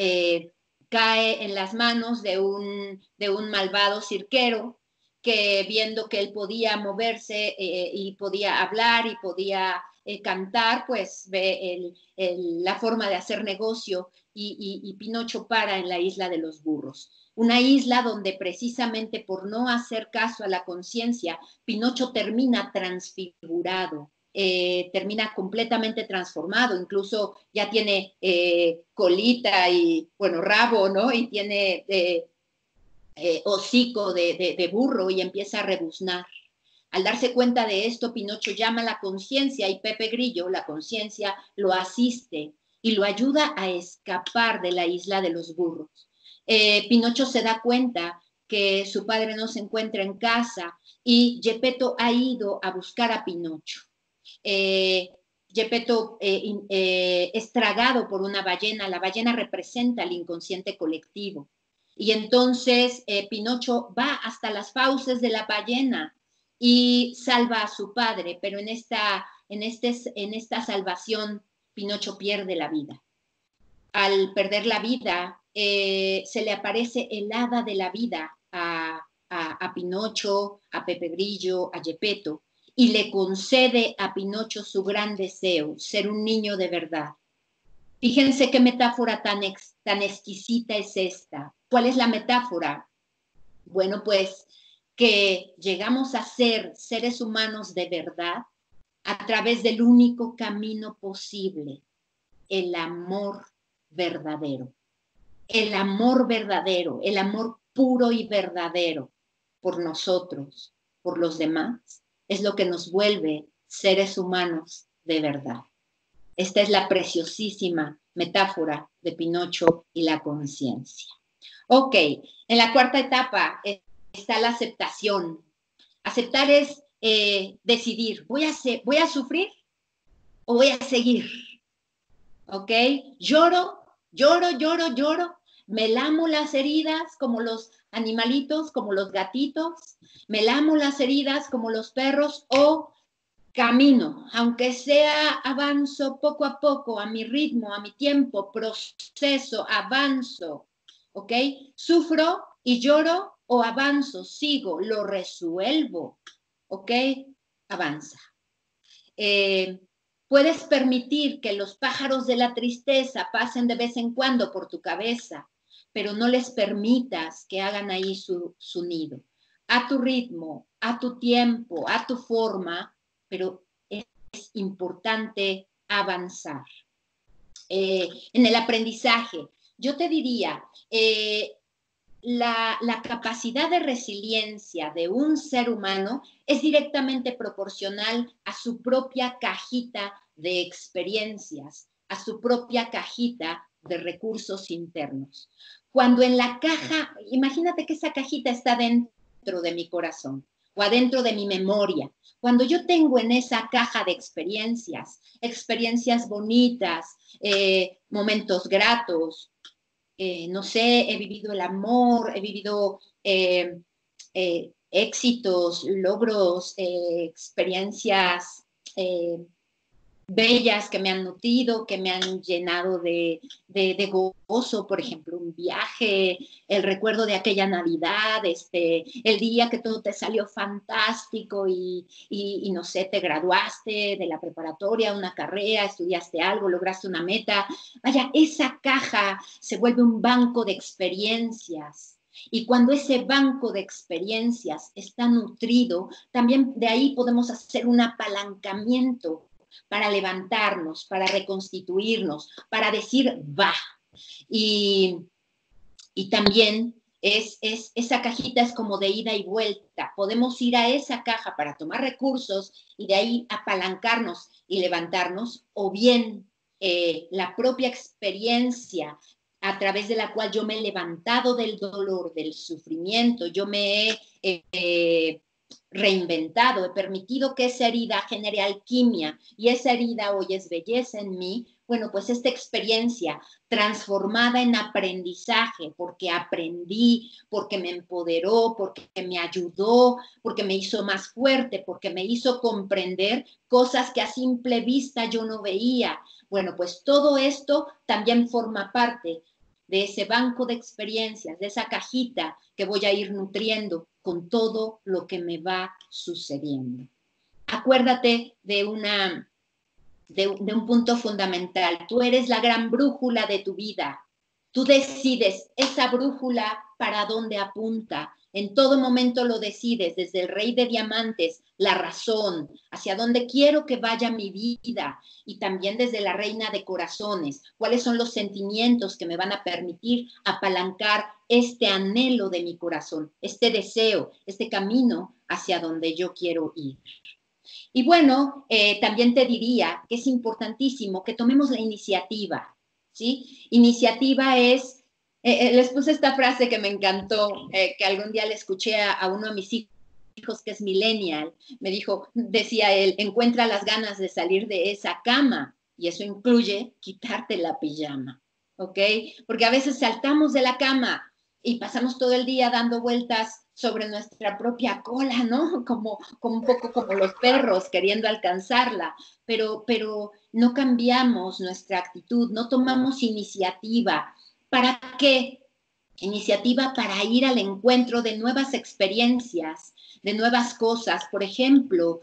Cae en las manos de un malvado cirquero que viendo que él podía moverse y podía hablar y podía cantar, pues ve la forma de hacer negocio y Pinocho para en la isla de los burros. Una isla donde precisamente por no hacer caso a la conciencia, Pinocho termina transfigurado, termina completamente transformado, incluso ya tiene colita y, bueno, rabo, ¿no? Y tiene hocico de burro y empieza a rebuznar. Al darse cuenta de esto, Pinocho llama a la conciencia y Pepe Grillo, la conciencia, lo asiste y lo ayuda a escapar de la isla de los burros. Pinocho se da cuenta que su padre no se encuentra en casa y Geppetto ha ido a buscar a Pinocho. Geppetto es tragado por una ballena. La ballena representa el inconsciente colectivo. Y entonces Pinocho va hasta las fauces de la ballena y salva a su padre, pero en esta salvación Pinocho pierde la vida. Al perder la vida, se le aparece el hada de la vida a Pinocho, a Pepe Grillo, a Geppetto, y le concede a Pinocho su gran deseo, ser un niño de verdad. Fíjense qué metáfora tan exquisita es esta. ¿Cuál es la metáfora? Bueno, pues que llegamos a ser seres humanos de verdad a través del único camino posible, el amor verdadero. El amor verdadero, el amor puro y verdadero por nosotros, por los demás, es lo que nos vuelve seres humanos de verdad. Esta es la preciosísima metáfora de Pinocho y la conciencia. Ok, en la cuarta etapa está la aceptación. Aceptar es decidir, ¿voy a sufrir o voy a seguir? ¿Ok? Lloro, me lamo las heridas como los animalitos, como los gatitos, me lamo las heridas como los perros o camino, aunque sea avanzo poco a poco, a mi ritmo, a mi tiempo, proceso, avanzo, ¿ok? Sufro y lloro o avanzo, sigo, lo resuelvo, ¿ok? Avanza. Puedes permitir que los pájaros de la tristeza pasen de vez en cuando por tu cabeza, pero no les permitas que hagan ahí su nido. A tu ritmo, a tu tiempo, a tu forma, pero es importante avanzar. En el aprendizaje, yo te diría, la capacidad de resiliencia de un ser humano es directamente proporcional a su propia cajita de experiencias, a su propia cajita de recursos internos. Cuando en la caja, imagínate que esa cajita está dentro de mi corazón o adentro de mi memoria. Cuando yo tengo en esa caja de experiencias, experiencias bonitas, momentos gratos, no sé, he vivido el amor, he vivido éxitos, logros, experiencias bellas que me han nutrido, que me han llenado de gozo, por ejemplo, un viaje, el recuerdo de aquella Navidad, el día que todo te salió fantástico y no sé, te graduaste de la preparatoria, una carrera, estudiaste algo, lograste una meta. Vaya, esa caja se vuelve un banco de experiencias. Y cuando ese banco de experiencias está nutrido, también de ahí podemos hacer un apalancamiento para levantarnos, para reconstituirnos, para decir va. Y también esa cajita es como de ida y vuelta. Podemos ir a esa caja para tomar recursos y de ahí apalancarnos y levantarnos, o bien la propia experiencia a través de la cual yo me he levantado del dolor, del sufrimiento, yo me he reinventado, he permitido que esa herida genere alquimia y esa herida hoy es belleza en mí. Bueno, pues esta experiencia transformada en aprendizaje, porque aprendí, porque me empoderó, porque me ayudó, porque me hizo más fuerte, porque me hizo comprender cosas que a simple vista yo no veía. Bueno, pues todo esto también forma parte de ese banco de experiencias, de esa cajita que voy a ir nutriendo con todo lo que me va sucediendo. Acuérdate de un punto fundamental. Tú eres la gran brújula de tu vida. Tú decides esa brújula para dónde apunta. En todo momento lo decides, desde el rey de diamantes, la razón, hacia dónde quiero que vaya mi vida, y también desde la reina de corazones, cuáles son los sentimientos que me van a permitir apalancar este anhelo de mi corazón, este deseo, este camino hacia donde yo quiero ir. Y bueno, también te diría que es importantísimo que tomemos la iniciativa, ¿sí? Iniciativa es, les puse esta frase que me encantó, que algún día le escuché a uno de mis hijos que es millennial, me dijo, decía él, encuentra las ganas de salir de esa cama, y eso incluye quitarte la pijama, ¿ok? Porque a veces saltamos de la cama y pasamos todo el día dando vueltas sobre nuestra propia cola, ¿no? Como un poco como los perros queriendo alcanzarla, pero no cambiamos nuestra actitud, no tomamos iniciativa. ¿Para qué? Iniciativa para ir al encuentro de nuevas experiencias, de nuevas cosas. Por ejemplo,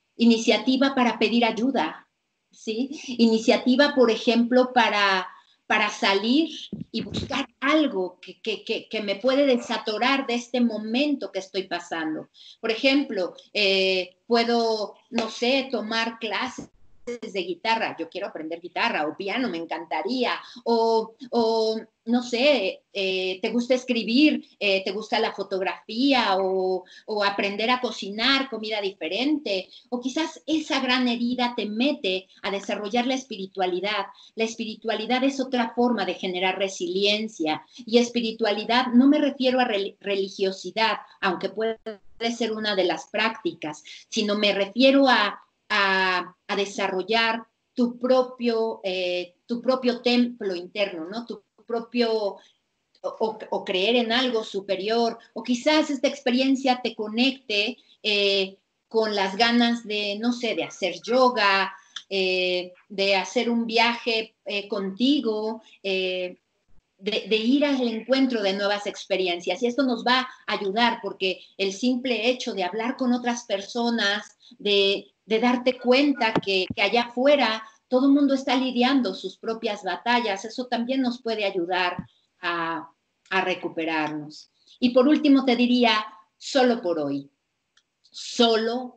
iniciativa para pedir ayuda, ¿sí? Iniciativa, por ejemplo, para para salir y buscar algo que me puede desatorar de este momento que estoy pasando. Por ejemplo, puedo, no sé, tomar clases de guitarra, yo quiero aprender guitarra, o piano, me encantaría, o no sé, te gusta escribir, te gusta la fotografía, o aprender a cocinar comida diferente, o quizás esa gran herida te mete a desarrollar la espiritualidad. La espiritualidad es otra forma de generar resiliencia, y espiritualidad no me refiero a religiosidad, aunque puede ser una de las prácticas, sino me refiero a desarrollar tu propio templo interno, ¿no? Tu propio, o creer en algo superior, o quizás esta experiencia te conecte con las ganas de, no sé, de hacer yoga, de hacer un viaje contigo, de ir al encuentro de nuevas experiencias. Y esto nos va a ayudar porque el simple hecho de hablar con otras personas, de darte cuenta que allá afuera todo el mundo está lidiando sus propias batallas, eso también nos puede ayudar a recuperarnos. Y por último te diría, solo por hoy. Solo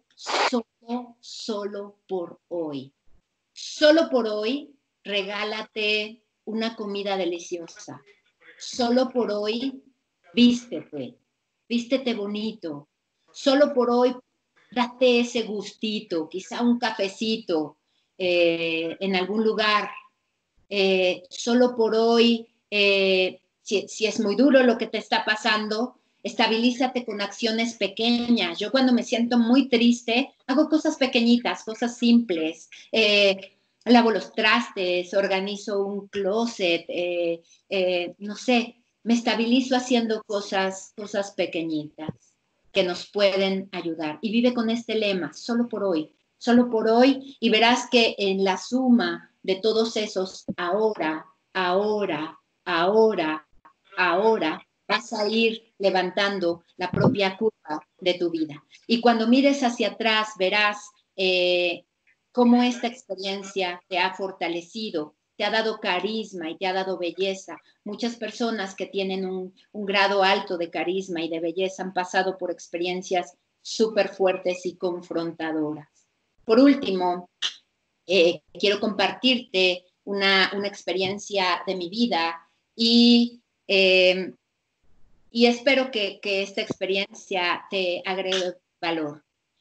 por hoy. Solo por hoy, regálate una comida deliciosa. Solo por hoy, vístete bonito. Solo por hoy, date ese gustito, quizá un cafecito en algún lugar. Solo por hoy, si es muy duro lo que te está pasando, estabilízate con acciones pequeñas. Yo cuando me siento muy triste, hago cosas pequeñitas, cosas simples. Lavo los trastes, organizo un closet, no sé, me estabilizo haciendo cosas pequeñitas que nos pueden ayudar. Y vive con este lema, solo por hoy, y verás que en la suma de todos esos ahora, vas a ir levantando la propia curva de tu vida. Y cuando mires hacia atrás, verás cómo esta experiencia te ha fortalecido, te ha dado carisma y te ha dado belleza. Muchas personas que tienen un grado alto de carisma y de belleza han pasado por experiencias súper fuertes y confrontadoras. Por último, quiero compartirte una experiencia de mi vida y espero que esta experiencia te agregue valor.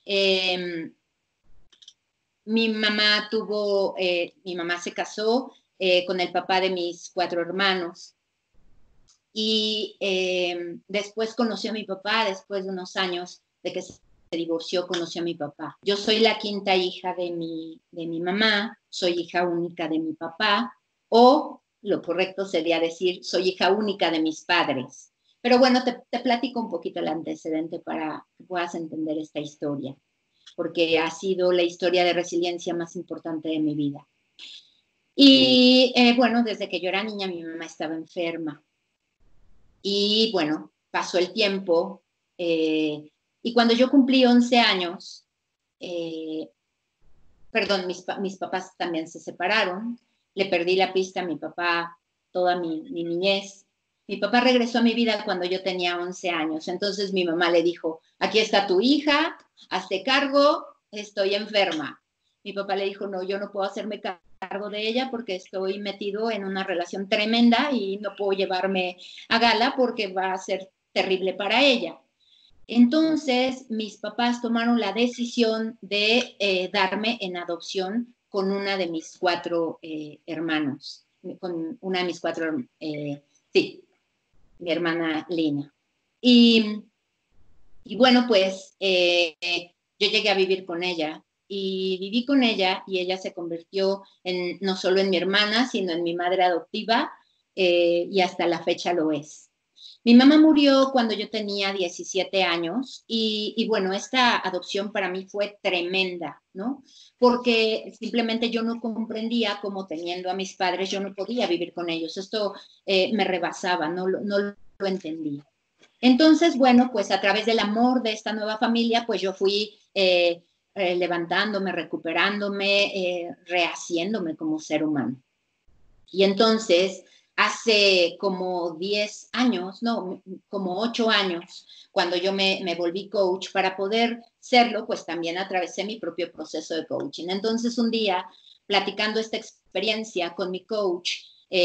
Mi mamá se casó con el papá de mis 4 hermanos y después conoció a mi papá, después de unos años de que se divorció, conoció a mi papá. Yo soy la 5ª hija de mi mamá, soy hija única de mi papá, o lo correcto sería decir, soy hija única de mis padres. Pero bueno, te platico un poquito el antecedente para que puedas entender esta historia, porque ha sido la historia de resiliencia más importante de mi vida. Y bueno, desde que yo era niña, mi mamá estaba enferma. Y bueno, pasó el tiempo, y cuando yo cumplí 11 años, mis papás también se separaron, le perdí la pista a mi papá toda mi niñez. Mi papá regresó a mi vida cuando yo tenía 11 años, entonces mi mamá le dijo, aquí está tu hija, hazte cargo, estoy enferma. Mi papá le dijo, no, yo no puedo hacerme cargo de ella porque estoy metido en una relación tremenda y no puedo llevarme a Gala porque va a ser terrible para ella. Entonces, mis papás tomaron la decisión de darme en adopción con una de mis 4 hermanos, con una de mis 4, sí, mi hermana Lina. Y bueno, pues yo llegué a vivir con ella y viví con ella y ella se convirtió no solo en mi hermana, sino en mi madre adoptiva y hasta la fecha lo es. Mi mamá murió cuando yo tenía 17 años y bueno, esta adopción para mí fue tremenda, ¿no? Porque simplemente yo no comprendía cómo teniendo a mis padres yo no podía vivir con ellos. Esto me rebasaba, no lo entendía. Entonces, bueno, pues a través del amor de esta nueva familia, pues yo fui levantándome, recuperándome, rehaciéndome como ser humano. Y entonces, hace como 10 años, no, como 8 años, cuando yo me volví coach, para poder serlo, pues también atravesé mi propio proceso de coaching. Entonces, un día, platicando esta experiencia con mi coach,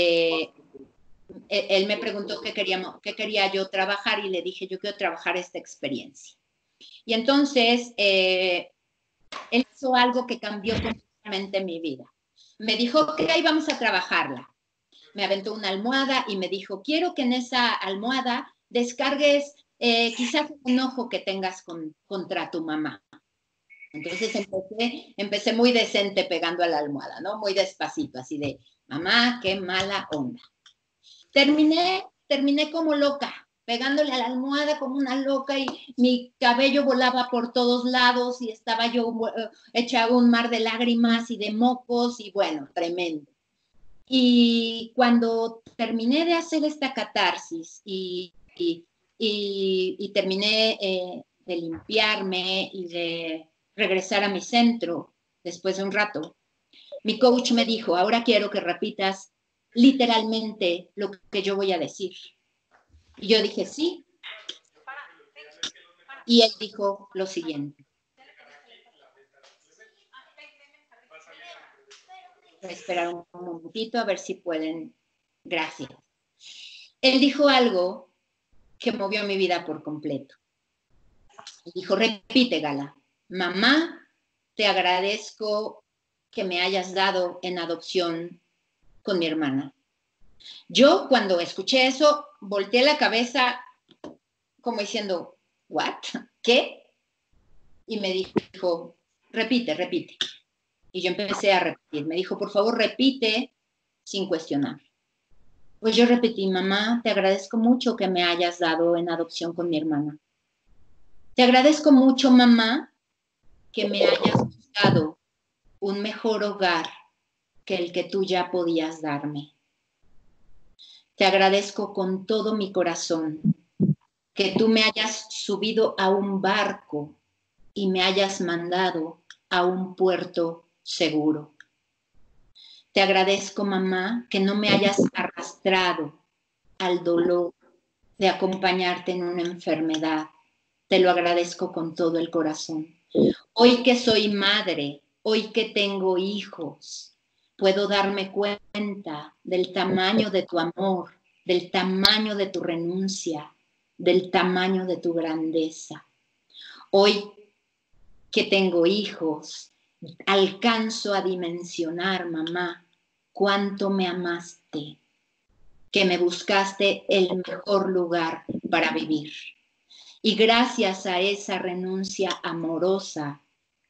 él me preguntó qué quería yo trabajar y le dije, yo quiero trabajar esta experiencia. Y entonces, él hizo algo que cambió completamente mi vida. Me dijo, ok, vamos a trabajarla. Me aventó una almohada y me dijo, quiero que en esa almohada descargues quizás un enojo que tengas contra tu mamá. Entonces empecé muy decente pegando a la almohada, ¿no? Muy despacito, así de, mamá, qué mala onda. Terminé como loca, pegándole a la almohada como una loca y mi cabello volaba por todos lados y estaba yo hecha un mar de lágrimas y de mocos y bueno, tremendo. Y cuando terminé de hacer esta catarsis y terminé de limpiarme y de regresar a mi centro después de un rato, mi coach me dijo, ahora quiero que repitas literalmente lo que yo voy a decir. Y yo dije, sí. Y él dijo lo siguiente. Voy a esperar un momentito a ver si pueden. Gracias. Él dijo algo que movió mi vida por completo. Dijo, repite, Gala, mamá, te agradezco que me hayas dado en adopción con mi hermana. Yo cuando escuché eso, volteé la cabeza como diciendo, ¿what? ¿Qué? Y me dijo, repite, repite. Y yo empecé a repetir. Me dijo, por favor, repite sin cuestionar. Pues yo repetí, mamá, te agradezco mucho que me hayas dado en adopción con mi hermana. Te agradezco mucho, mamá, que me hayas buscado un mejor hogar que el que tú ya podías darme. Te agradezco con todo mi corazón que tú me hayas subido a un barco y me hayas mandado a un puerto seguro. Te agradezco, mamá, que no me hayas arrastrado al dolor de acompañarte en una enfermedad. Te lo agradezco con todo el corazón. Hoy que soy madre, hoy que tengo hijos, puedo darme cuenta del tamaño de tu amor, del tamaño de tu renuncia, del tamaño de tu grandeza. Hoy que tengo hijos, alcanzo a dimensionar, mamá, cuánto me amaste, que me buscaste el mejor lugar para vivir. Y gracias a esa renuncia amorosa,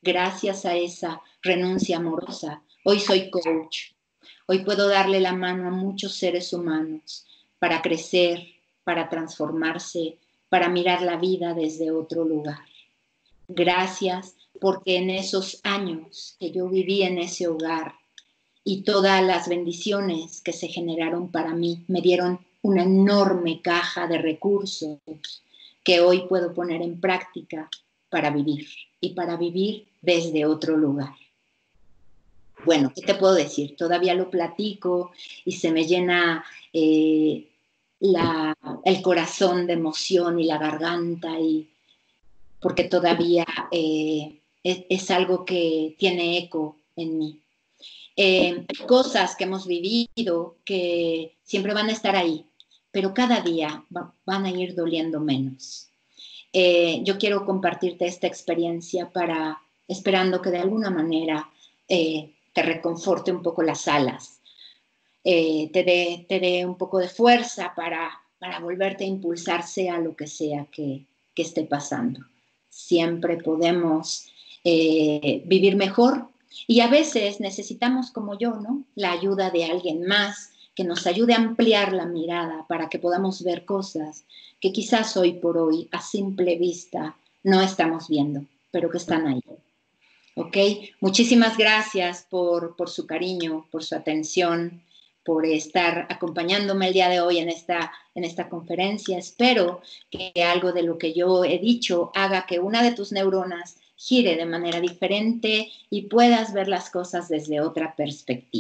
hoy soy coach. Hoy puedo darle la mano a muchos seres humanos para crecer, para transformarse, para mirar la vida desde otro lugar. Gracias porque en esos años que yo viví en ese hogar y todas las bendiciones que se generaron para mí me dieron una enorme caja de recursos que hoy puedo poner en práctica para vivir y para vivir desde otro lugar. Bueno, ¿qué te puedo decir? Todavía lo platico y se me llena el corazón de emoción y la garganta, porque todavía es algo que tiene eco en mí. Cosas que hemos vivido que siempre van a estar ahí, pero cada día van a ir doliendo menos. Yo quiero compartirte esta experiencia esperando que de alguna manera te reconforte un poco las alas, te dé un poco de fuerza para volverte a impulsarse a lo que sea que esté pasando. Siempre podemos vivir mejor y a veces necesitamos, como yo, ¿no?, la ayuda de alguien más que nos ayude a ampliar la mirada para que podamos ver cosas que quizás hoy por hoy a simple vista no estamos viendo, pero que están ahí. ¿Ok? Muchísimas gracias por su cariño, por su atención, por estar acompañándome el día de hoy en esta conferencia. Espero que algo de lo que yo he dicho haga que una de tus neuronas gire de manera diferente y puedas ver las cosas desde otra perspectiva.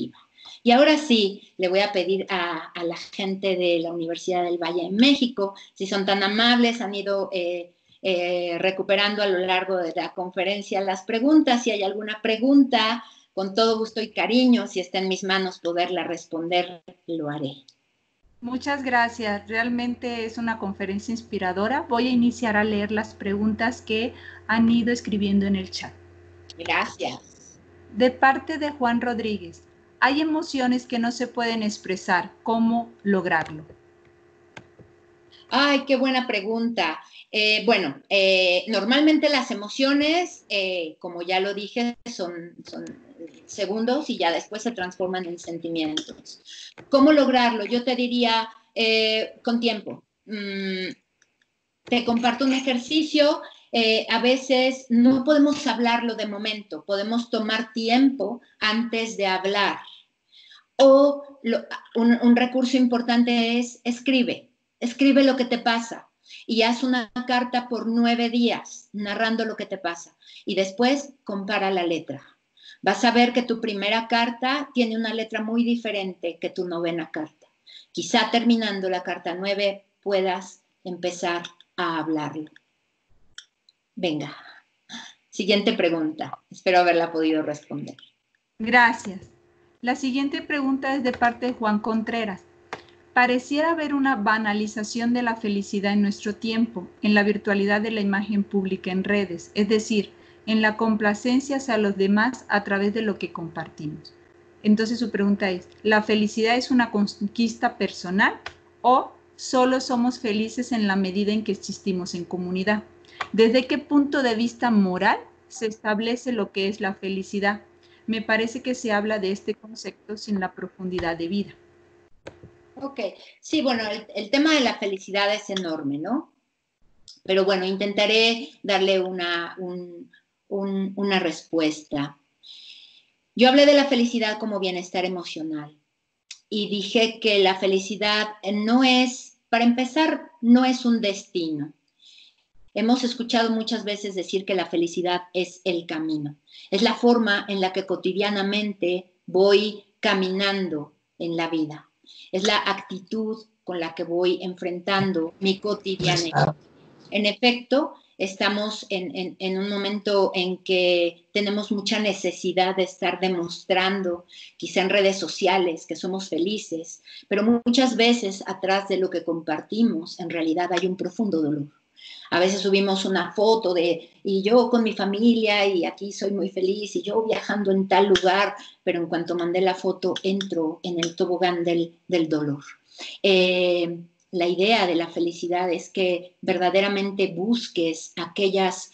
Y ahora sí, le voy a pedir a la gente de la Universidad del Valle de México, si son tan amables, han ido recuperando a lo largo de la conferencia las preguntas. Si hay alguna pregunta, con todo gusto y cariño, si está en mis manos poderla responder, lo haré. Muchas gracias. Realmente es una conferencia inspiradora. Voy a iniciar a leer las preguntas que han ido escribiendo en el chat. Gracias. De parte de Juan Rodríguez, hay emociones que no se pueden expresar. ¿Cómo lograrlo? Ay, qué buena pregunta. Normalmente las emociones, como ya lo dije, son segundos y ya después se transforman en sentimientos. ¿Cómo lograrlo? Yo te diría con tiempo. Te comparto un ejercicio. A veces no podemos hablarlo de momento, podemos tomar tiempo antes de hablar. O un recurso importante es escribe lo que te pasa y haz una carta por 9 días narrando lo que te pasa y después compara la letra. Vas a ver que tu primera carta tiene una letra muy diferente que tu 9ª carta. Quizá terminando la carta 9 puedas empezar a hablarlo. Venga, siguiente pregunta. Espero haberla podido responder. Gracias. La siguiente pregunta es de parte de Juan Contreras. Pareciera haber una banalización de la felicidad en nuestro tiempo, en la virtualidad de la imagen pública en redes, es decir, en la complacencia hacia los demás a través de lo que compartimos. Entonces su pregunta es, ¿la felicidad es una conquista personal o solo somos felices en la medida en que existimos en comunidad? ¿Desde qué punto de vista moral se establece lo que es la felicidad? Me parece que se habla de este concepto sin la profundidad de vida. Ok, sí, bueno, el tema de la felicidad es enorme, ¿no? Pero bueno, intentaré darle una respuesta. Yo hablé de la felicidad como bienestar emocional y dije que la felicidad no es, para empezar, no es un destino. Hemos escuchado muchas veces decir que la felicidad es el camino. Es la forma en la que cotidianamente voy caminando en la vida. Es la actitud con la que voy enfrentando mi cotidianidad. En efecto, estamos en un momento en que tenemos mucha necesidad de estar demostrando, quizá en redes sociales, que somos felices, pero muchas veces atrás de lo que compartimos, en realidad hay un profundo dolor. A veces subimos una foto y yo con mi familia y aquí soy muy feliz y yo viajando en tal lugar, pero en cuanto mandé la foto entro en el tobogán del dolor. La idea de la felicidad es que verdaderamente busques aquellas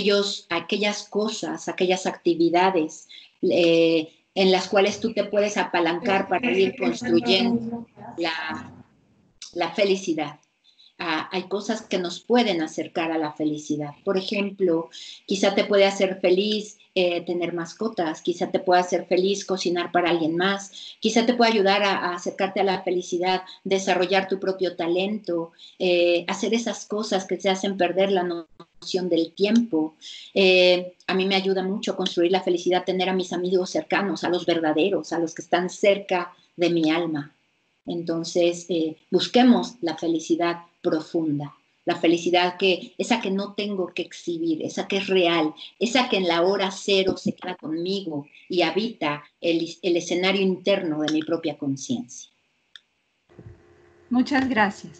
cosas, aquellas actividades en las cuales tú te puedes apalancar para ir construyendo la felicidad. Hay cosas que nos pueden acercar a la felicidad. Por ejemplo, quizá te puede hacer feliz tener mascotas, quizá te puede hacer feliz cocinar para alguien más, quizá te puede ayudar a acercarte a la felicidad, desarrollar tu propio talento, hacer esas cosas que te hacen perder la noción del tiempo. A mí me ayuda mucho a construir la felicidad, tener a mis amigos cercanos, a los verdaderos, a los que están cerca de mi alma. Entonces, busquemos la felicidad profunda, la felicidad esa que no tengo que exhibir, esa que es real, esa que en la hora cero se queda conmigo y habita el escenario interno de mi propia conciencia. Muchas gracias.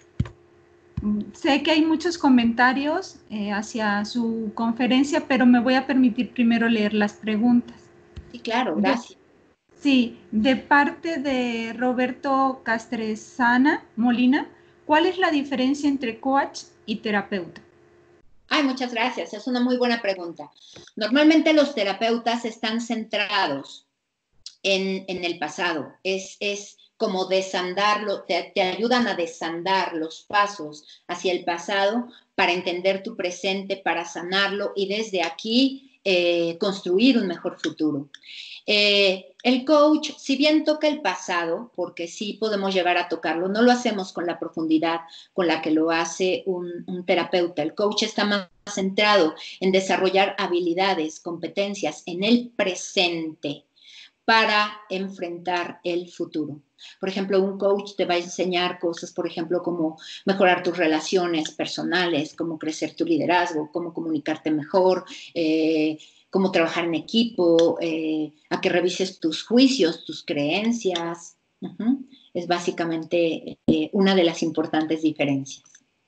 Sé que hay muchos comentarios hacia su conferencia, pero me voy a permitir primero leer las preguntas. Sí, claro, gracias. Sí, de parte de Roberto Castresana Molina, ¿cuál es la diferencia entre coach y terapeuta? Ay, muchas gracias, es una muy buena pregunta. Normalmente los terapeutas están centrados en el pasado, es como desandarlo, te ayudan a desandar los pasos hacia el pasado para entender tu presente, para sanarlo y desde aquí construir un mejor futuro. El coach, si bien toca el pasado, porque sí podemos llegar a tocarlo, no lo hacemos con la profundidad con la que lo hace un terapeuta. El coach está más centrado en desarrollar habilidades, competencias en el presente para enfrentar el futuro. Por ejemplo, un coach te va a enseñar cosas, por ejemplo, como mejorar tus relaciones personales, cómo crecer tu liderazgo, cómo comunicarte mejor, cómo trabajar en equipo, a que revises tus juicios, tus creencias. Es básicamente una de las importantes diferencias.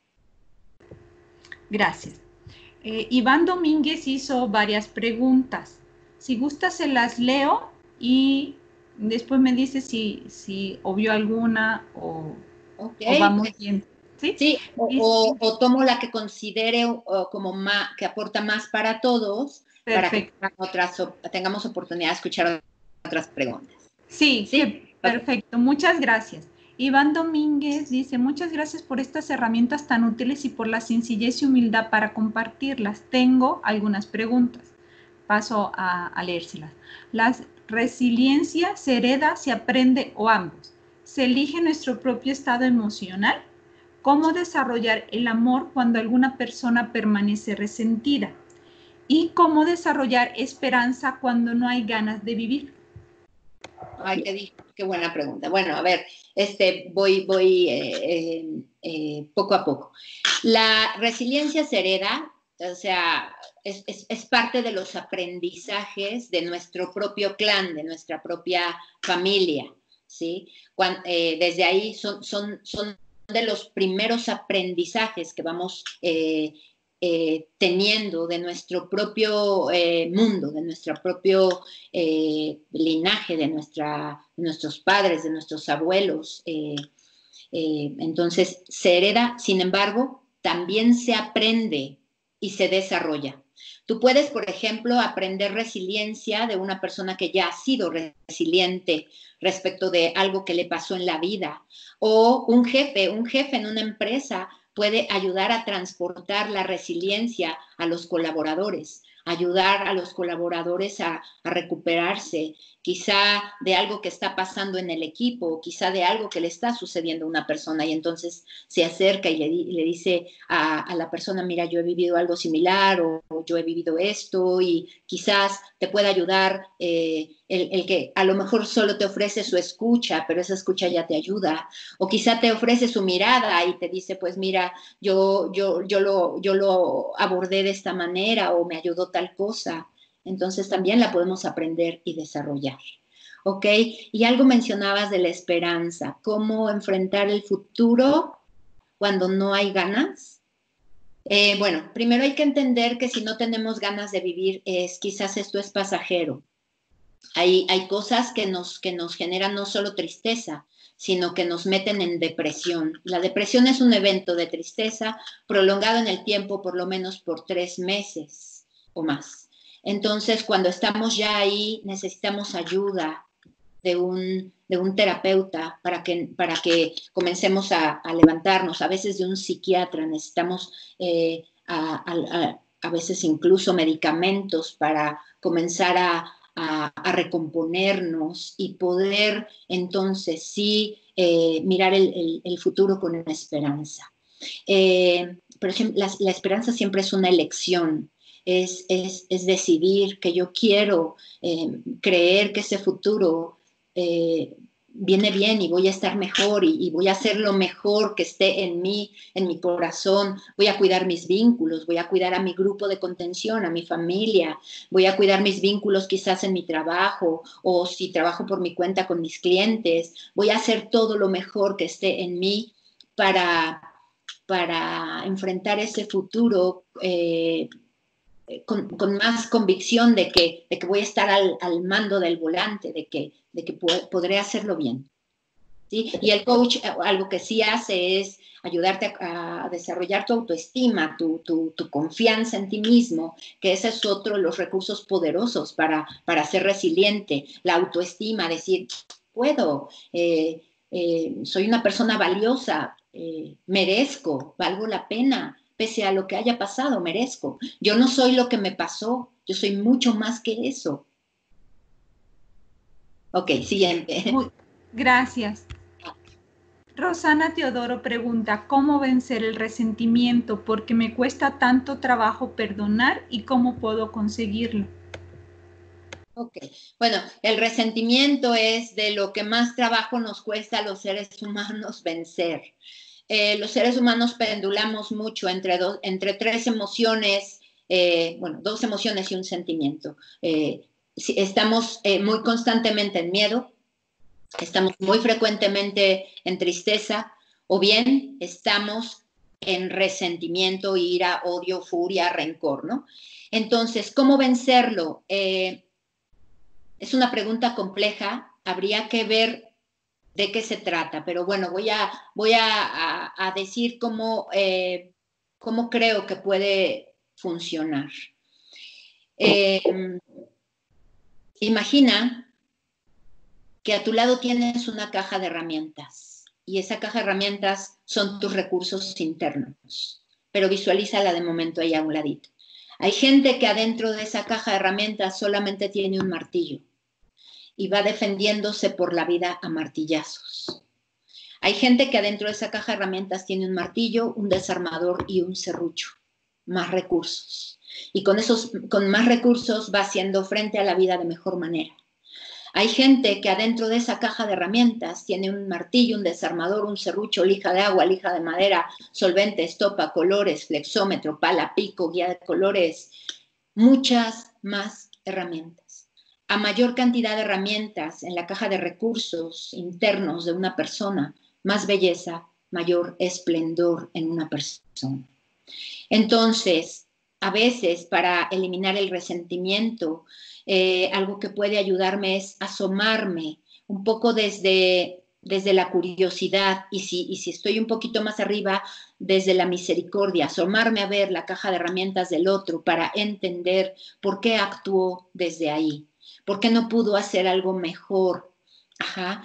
Gracias. Iván Domínguez hizo varias preguntas. Si gusta, se las leo y después me dice si vio alguna o vamos bien. Sí, sí, o tomo la que considere como más, que aporta más para todos. Perfecto. Para que tengamos oportunidad de escuchar otras preguntas. Sí, perfecto. Muchas gracias. Iván Domínguez dice, muchas gracias por estas herramientas tan útiles y por la sencillez y humildad para compartirlas. Tengo algunas preguntas. Paso a leérselas. ¿La resiliencia se hereda, se aprende o ambos? ¿Se elige nuestro propio estado emocional? ¿Cómo desarrollar el amor cuando alguna persona permanece resentida? ¿Y cómo desarrollar esperanza cuando no hay ganas de vivir? Ay, qué buena pregunta. Bueno, a ver, voy poco a poco. La resiliencia se hereda, o sea, es parte de los aprendizajes de nuestro propio clan, de nuestra propia familia, ¿sí? Desde ahí son de los primeros aprendizajes que vamos teniendo de nuestro propio mundo, de nuestro propio linaje, de nuestros padres, de nuestros abuelos. Entonces, se hereda, sin embargo, también se aprende y se desarrolla. Tú puedes, por ejemplo, aprender resiliencia de una persona que ya ha sido resiliente respecto de algo que le pasó en la vida, o un jefe en una empresa puede ayudar a transportar la resiliencia a los colaboradores, ayudar a los colaboradores a recuperarse, quizá de algo que está pasando en el equipo, quizá de algo que le está sucediendo a una persona, y entonces se acerca y le dice a la persona, mira, yo he vivido algo similar, o yo he vivido esto, y quizás te pueda ayudar el que a lo mejor solo te ofrece su escucha, pero esa escucha ya te ayuda, o quizá te ofrece su mirada y te dice, pues mira, yo lo abordé de esta manera, o me ayudó tal cosa. Entonces también la podemos aprender y desarrollar. ¿Ok? Y algo mencionabas de la esperanza, cómo enfrentar el futuro cuando no hay ganas. Bueno, primero hay que entender que si no tenemos ganas de vivir, quizás esto es pasajero. Hay cosas que nos generan no solo tristeza, sino que nos meten en depresión. La depresión es un evento de tristeza prolongado en el tiempo, por lo menos por 3 meses o más. Entonces, cuando estamos ya ahí, necesitamos ayuda de un terapeuta para que comencemos a levantarnos, a veces de un psiquiatra. Necesitamos a veces incluso medicamentos para comenzar a recomponernos y poder entonces sí mirar el futuro con una esperanza. Por ejemplo, la esperanza siempre es una elección. Es decidir que yo quiero creer que ese futuro viene bien y voy a estar mejor y voy a hacer lo mejor que esté en mí, en mi corazón. Voy a cuidar mis vínculos, voy a cuidar a mi grupo de contención, a mi familia, voy a cuidar mis vínculos quizás en mi trabajo, o si trabajo por mi cuenta con mis clientes, voy a hacer todo lo mejor que esté en mí para enfrentar ese futuro con más convicción de que voy a estar al mando del volante, de que podré hacerlo bien. ¿Sí? Y el coach algo que sí hace es ayudarte a desarrollar tu autoestima, tu confianza en ti mismo, que ese es otro de los recursos poderosos para ser resiliente. La autoestima, decir, puedo, soy una persona valiosa, merezco, valgo la pena. Pese a lo que haya pasado, merezco. Yo no soy lo que me pasó, yo soy mucho más que eso. Ok, siguiente. Gracias. Rosana Teodoro pregunta, ¿cómo vencer el resentimiento? Porque me cuesta tanto trabajo perdonar y cómo puedo conseguirlo. Ok, bueno, el resentimiento es de lo que más trabajo nos cuesta a los seres humanos vencer. Los seres humanos pendulamos mucho entre tres emociones, bueno, dos emociones y un sentimiento. Estamos muy constantemente en miedo, estamos muy frecuentemente en tristeza, o bien estamos en resentimiento, ira, odio, furia, rencor, ¿no? Entonces, ¿cómo vencerlo? Es una pregunta compleja, habría que ver de qué se trata, pero bueno, voy a decir cómo creo que puede funcionar. Imagina que a tu lado tienes una caja de herramientas y esa caja de herramientas son tus recursos internos, pero visualízala de momento ahí a un ladito. Hay gente que adentro de esa caja de herramientas solamente tiene un martillo y va defendiéndose por la vida a martillazos. Hay gente que adentro de esa caja de herramientas tiene un martillo, un desarmador y un serrucho, más recursos. Y con más recursos va haciendo frente a la vida de mejor manera. Hay gente que adentro de esa caja de herramientas tiene un martillo, un desarmador, un serrucho, lija de agua, lija de madera, solvente, estopa, colores, flexómetro, pala, pico, guía de colores, muchas más herramientas. A mayor cantidad de herramientas en la caja de recursos internos de una persona, más belleza, mayor esplendor en una persona. Entonces, a veces para eliminar el resentimiento, algo que puede ayudarme es asomarme un poco desde la curiosidad y si estoy un poquito más arriba, desde la misericordia, asomarme a ver la caja de herramientas del otro para entender por qué actuó desde ahí, por qué no pudo hacer algo mejor. Ajá.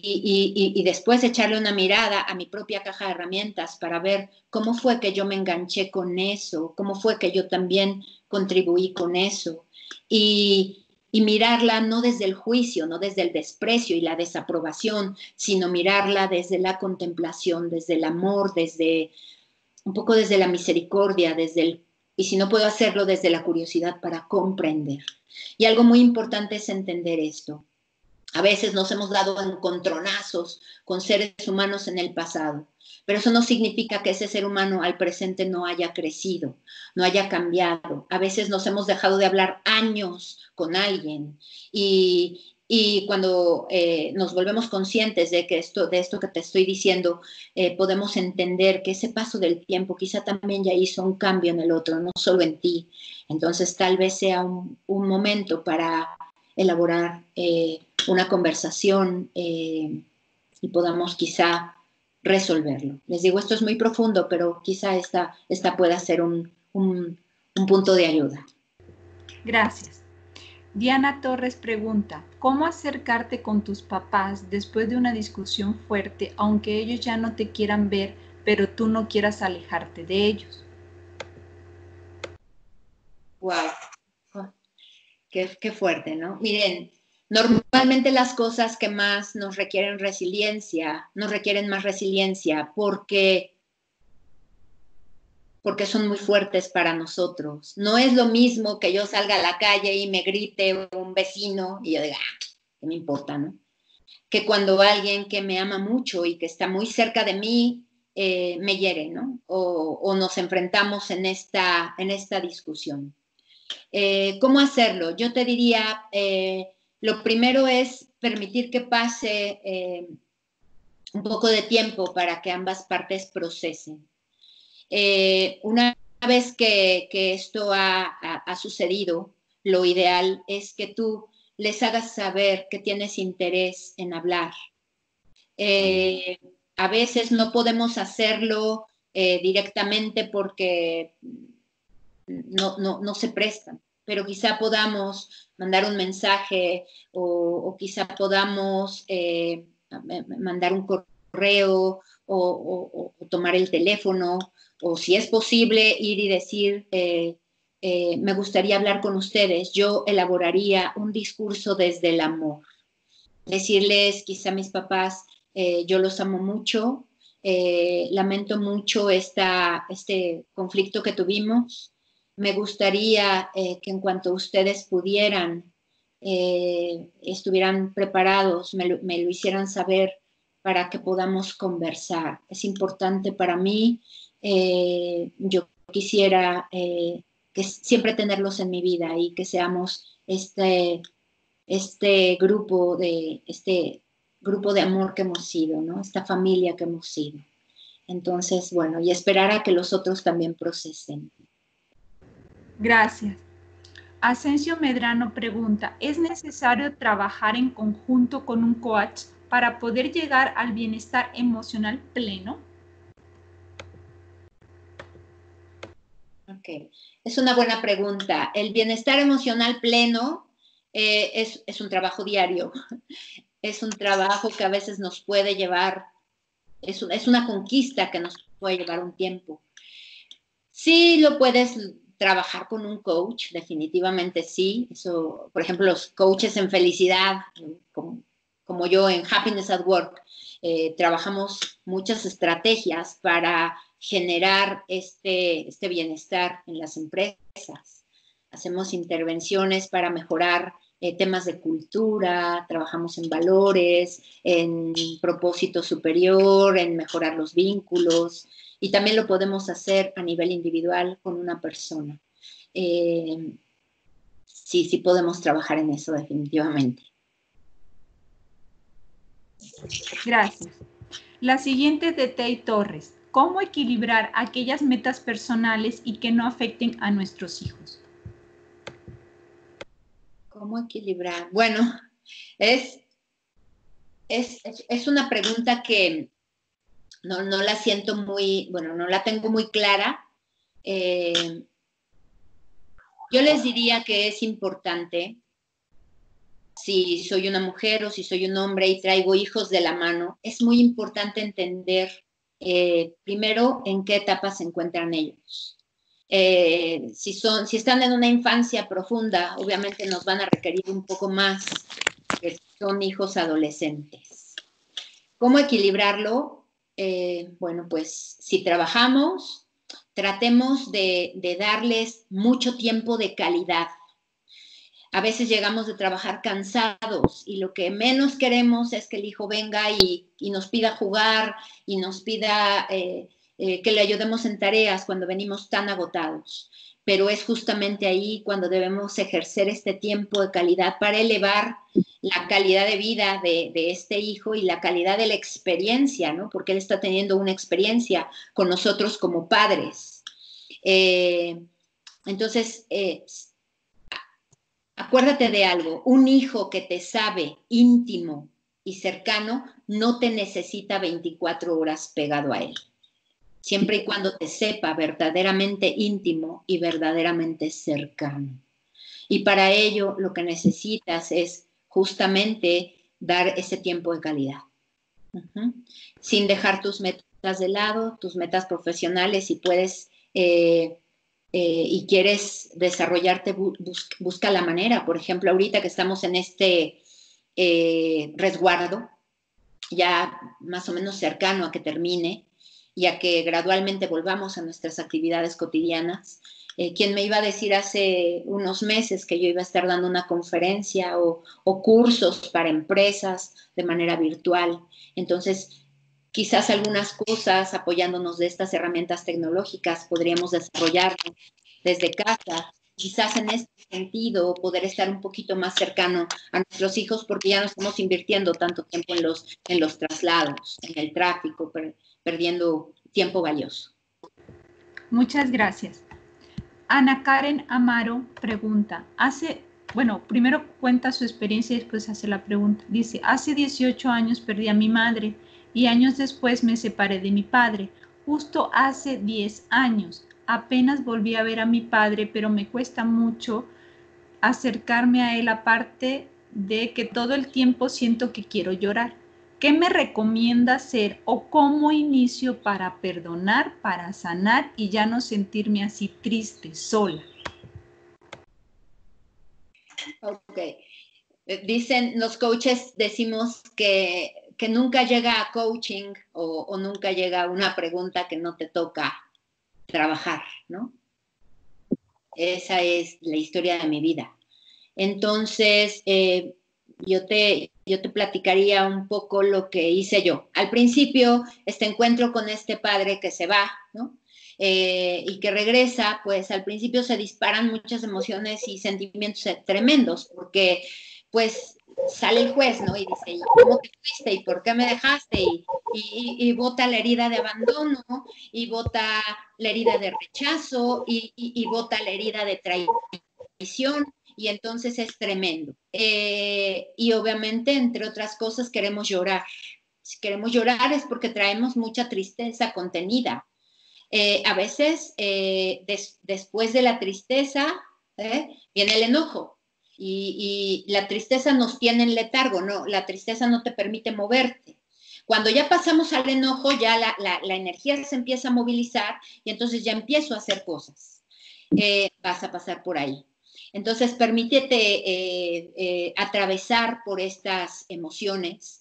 Y después echarle una mirada a mi propia caja de herramientas para ver cómo fue que yo me enganché con eso, cómo fue que yo también contribuí con eso. Y mirarla no desde el juicio, no desde el desprecio y la desaprobación, sino mirarla desde la contemplación, desde el amor, un poco desde la misericordia, y si no puedo hacerlo, desde la curiosidad para comprender. Y algo muy importante es entender esto. A veces nos hemos dado encontronazos con seres humanos en el pasado, pero eso no significa que ese ser humano al presente no haya crecido, no haya cambiado. A veces nos hemos dejado de hablar años con alguien y cuando nos volvemos conscientes de esto que te estoy diciendo, podemos entender que ese paso del tiempo quizá también ya hizo un cambio en el otro, no solo en ti. Entonces tal vez sea un momento para elaborar una conversación y podamos quizá resolverlo. Les digo, esto es muy profundo, pero quizá esta pueda ser un punto de ayuda. Gracias. Diana Torres pregunta, ¿cómo acercarte con tus papás después de una discusión fuerte, aunque ellos ya no te quieran ver, pero tú no quieras alejarte de ellos? Wow, qué fuerte, ¿no? Miren, normalmente las cosas que más nos requieren más resiliencia porque son muy fuertes para nosotros. No es lo mismo que yo salga a la calle y me grite un vecino y yo diga, ¿qué me importa, no? Que cuando alguien que me ama mucho y que está muy cerca de mí me hiere, ¿no? O nos enfrentamos en esta discusión. ¿Cómo hacerlo? Yo te diría, lo primero es permitir que pase un poco de tiempo para que ambas partes procesen. Una vez que esto ha sucedido, lo ideal es que tú les hagas saber que tienes interés en hablar. A veces no podemos hacerlo directamente porque no se prestan, pero quizá podamos mandar un mensaje o quizá podamos mandar un correo o tomar el teléfono, o si es posible ir y decir, me gustaría hablar con ustedes. Yo elaboraría un discurso desde el amor. Decirles, quizá a mis papás, yo los amo mucho, lamento mucho este conflicto que tuvimos. Me gustaría que en cuanto ustedes pudieran, estuvieran preparados, me lo hicieran saber para que podamos conversar. Es importante para mí. Yo quisiera que siempre tenerlos en mi vida y que seamos este grupo de amor que hemos sido, ¿no? Esta familia que hemos sido. Entonces, bueno, y esperar a que los otros también procesen. Gracias. Asensio Medrano pregunta, ¿es necesario trabajar en conjunto con un coach para poder llegar al bienestar emocional pleno? Ok, es una buena pregunta. El bienestar emocional pleno es un trabajo diario. Es un trabajo que a veces nos puede llevar, es una conquista que nos puede llevar un tiempo. Sí lo puedes trabajar con un coach, definitivamente sí. Eso, por ejemplo, los coaches en felicidad, como yo en Happiness at Work, trabajamos muchas estrategias para generar este bienestar en las empresas. Hacemos intervenciones para mejorar temas de cultura, trabajamos en valores, en propósito superior, en mejorar los vínculos. Y también lo podemos hacer a nivel individual con una persona. Sí podemos trabajar en eso definitivamente. Gracias. La siguiente de Tei Torres. ¿Cómo equilibrar aquellas metas personales y que no afecten a nuestros hijos? ¿Cómo equilibrar? Bueno, es una pregunta que no la siento muy, bueno, no la tengo muy clara. Yo les diría que es importante, si soy una mujer o si soy un hombre y traigo hijos de la mano, es muy importante entender primero en qué etapa se encuentran ellos. Si están en una infancia profunda, obviamente nos van a requerir un poco más que si son hijos adolescentes. ¿Cómo equilibrarlo? Bueno, pues si trabajamos, tratemos de darles mucho tiempo de calidad. A veces llegamos de trabajar cansados y lo que menos queremos es que el hijo venga y nos pida jugar y nos pida que le ayudemos en tareas cuando venimos tan agotados. Pero es justamente ahí cuando debemos ejercer este tiempo de calidad para elevar la calidad de vida de este hijo y la calidad de la experiencia, ¿no? Porque él está teniendo una experiencia con nosotros como padres. Entonces, acuérdate de algo, un hijo que te sabe íntimo y cercano no te necesita 24 horas pegado a él. Siempre y cuando te sepa verdaderamente íntimo y verdaderamente cercano. Y para ello lo que necesitas es justamente dar ese tiempo de calidad. Sin dejar tus metas de lado, tus metas profesionales, si puedes y quieres desarrollarte, busca la manera. Por ejemplo, ahorita que estamos en este resguardo, ya más o menos cercano a que termine y a que gradualmente volvamos a nuestras actividades cotidianas. ¿Quién me iba a decir hace unos meses que yo iba a estar dando una conferencia o cursos para empresas de manera virtual? Entonces, quizás algunas cosas, apoyándonos de estas herramientas tecnológicas, podríamos desarrollarlas desde casa. Quizás en este sentido poder estar un poquito más cercano a nuestros hijos porque ya no estamos invirtiendo tanto tiempo en los traslados, en el tráfico, perdiendo tiempo valioso. Muchas gracias. Ana Karen Amaro pregunta, primero cuenta su experiencia y después hace la pregunta. Dice, hace 18 años perdí a mi madre y años después me separé de mi padre. Justo hace 10 años apenas volví a ver a mi padre, pero me cuesta mucho acercarme a él, aparte de que todo el tiempo siento que quiero llorar. ¿Qué me recomienda hacer o cómo inicio para perdonar, para sanar y ya no sentirme así triste, sola? Ok. Dicen, los coaches decimos que nunca llega a coaching o nunca llega una pregunta que no te toca trabajar, ¿no? Esa es la historia de mi vida. Entonces, yo te platicaría un poco lo que hice yo. Al principio, este encuentro con este padre que se va, ¿no? Y que regresa, pues al principio se disparan muchas emociones y sentimientos tremendos, porque pues sale el juez, ¿no? Y dice, ¿y cómo te fuiste? ¿Y por qué me dejaste? Y bota la herida de abandono, y bota la herida de rechazo, y bota la herida de traición, y entonces es tremendo. Y obviamente, entre otras cosas, queremos llorar. Si queremos llorar es porque traemos mucha tristeza contenida. A veces, después de la tristeza, viene el enojo. Y la tristeza nos tiene en letargo, ¿no? La tristeza no te permite moverte. Cuando ya pasamos al enojo, ya la energía se empieza a movilizar y entonces ya empiezo a hacer cosas. Vas a pasar por ahí. Entonces, permítete atravesar por estas emociones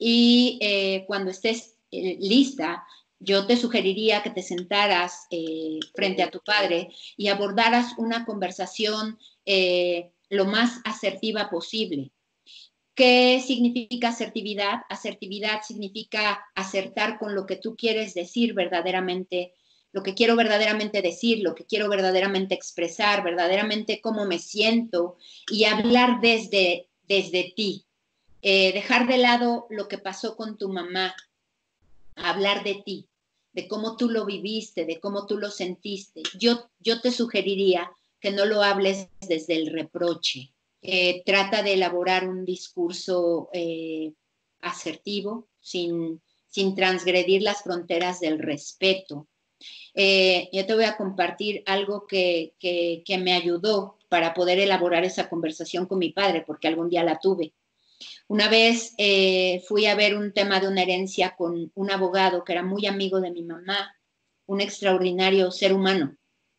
y cuando estés lista, yo te sugeriría que te sentaras frente a tu padre y abordaras una conversación lo más asertiva posible. ¿Qué significa asertividad? Asertividad significa acertar con lo que tú quieres decir verdaderamente, lo que quiero verdaderamente decir, lo que quiero verdaderamente expresar, verdaderamente cómo me siento, y hablar desde ti. Dejar de lado lo que pasó con tu mamá, hablar de ti, de cómo tú lo viviste, de cómo tú lo sentiste. Yo te sugeriría que no lo hables desde el reproche. Trata de elaborar un discurso asertivo, sin transgredir las fronteras del respeto. Yo te voy a compartir algo que me ayudó para poder elaborar esa conversación con mi padre, porque algún día la tuve. Una vez fui a ver un tema de una herencia con un abogado que era muy amigo de mi mamá, un extraordinario ser humano.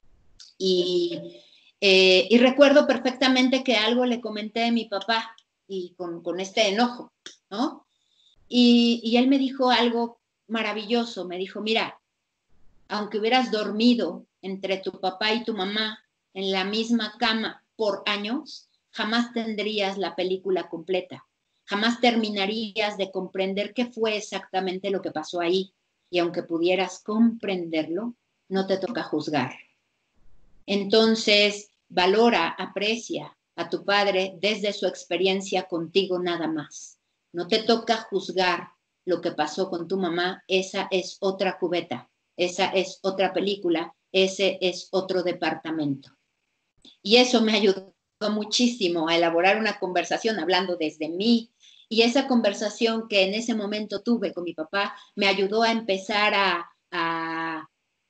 Y recuerdo perfectamente que algo le comenté a mi papá y con este enojo, ¿no? Y él me dijo algo maravilloso, me dijo, mira, aunque hubieras dormido entre tu papá y tu mamá en la misma cama por años, jamás tendrías la película completa. Jamás terminarías de comprender qué fue exactamente lo que pasó ahí. Y aunque pudieras comprenderlo, no te toca juzgar. Entonces, valora, aprecia a tu padre desde su experiencia contigo nada más. No te toca juzgar lo que pasó con tu mamá. Esa es otra cubeta, esa es otra película, ese es otro departamento. Y eso me ayudó muchísimo a elaborar una conversación hablando desde mí. Y esa conversación que en ese momento tuve con mi papá me ayudó a empezar a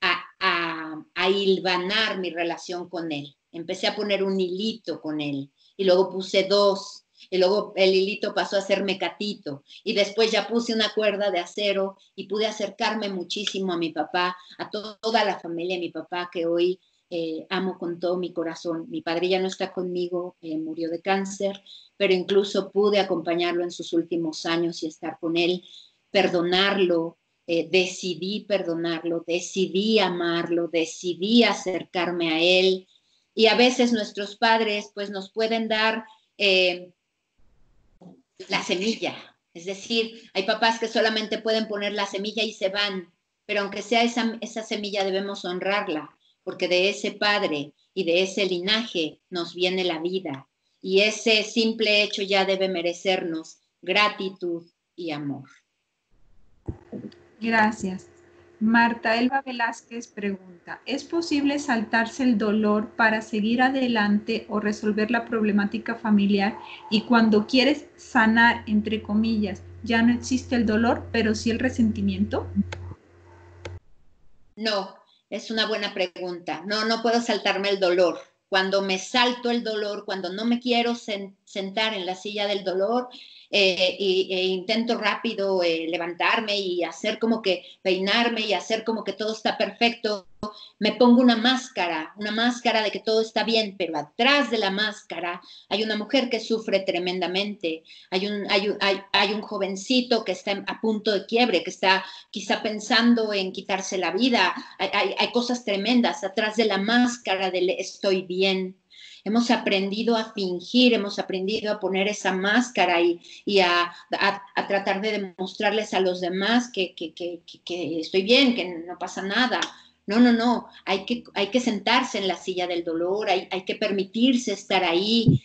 hilvanar mi relación con él. Empecé a poner un hilito con él y luego puse 2 y luego el hilito pasó a ser mecatito y después ya puse una cuerda de acero y pude acercarme muchísimo a mi papá, a toda la familia de mi papá que hoy amo con todo mi corazón. Mi padre ya no está conmigo, murió de cáncer, pero incluso pude acompañarlo en sus últimos años y estar con él, perdonarlo, decidí perdonarlo, decidí amarlo, decidí acercarme a él. Y a veces nuestros padres pues nos pueden dar la semilla. Es decir, hay papás que solamente pueden poner la semilla y se van, pero aunque sea esa semilla debemos honrarla, porque de ese padre y de ese linaje nos viene la vida. Y ese simple hecho ya debe merecernos gratitud y amor. Gracias. Marta Elba Velázquez pregunta, ¿es posible saltarse el dolor para seguir adelante o resolver la problemática familiar y cuando quieres sanar, entre comillas, ya no existe el dolor, pero sí el resentimiento? No, es una buena pregunta. No puedo saltarme el dolor. Cuando me salto el dolor, cuando no me quiero sentar en la silla del dolor e intento rápido levantarme y hacer como que peinarme y hacer como que todo está perfecto, me pongo una máscara de que todo está bien, pero atrás de la máscara hay una mujer que sufre tremendamente, hay un jovencito que está a punto de quiebre, que está quizá pensando en quitarse la vida, hay cosas tremendas atrás de la máscara del estoy bien. hemos aprendido a fingir, hemos aprendido a poner esa máscara y a tratar de demostrarles a los demás que estoy bien, que no pasa nada. No, hay que sentarse en la silla del dolor, hay que permitirse estar ahí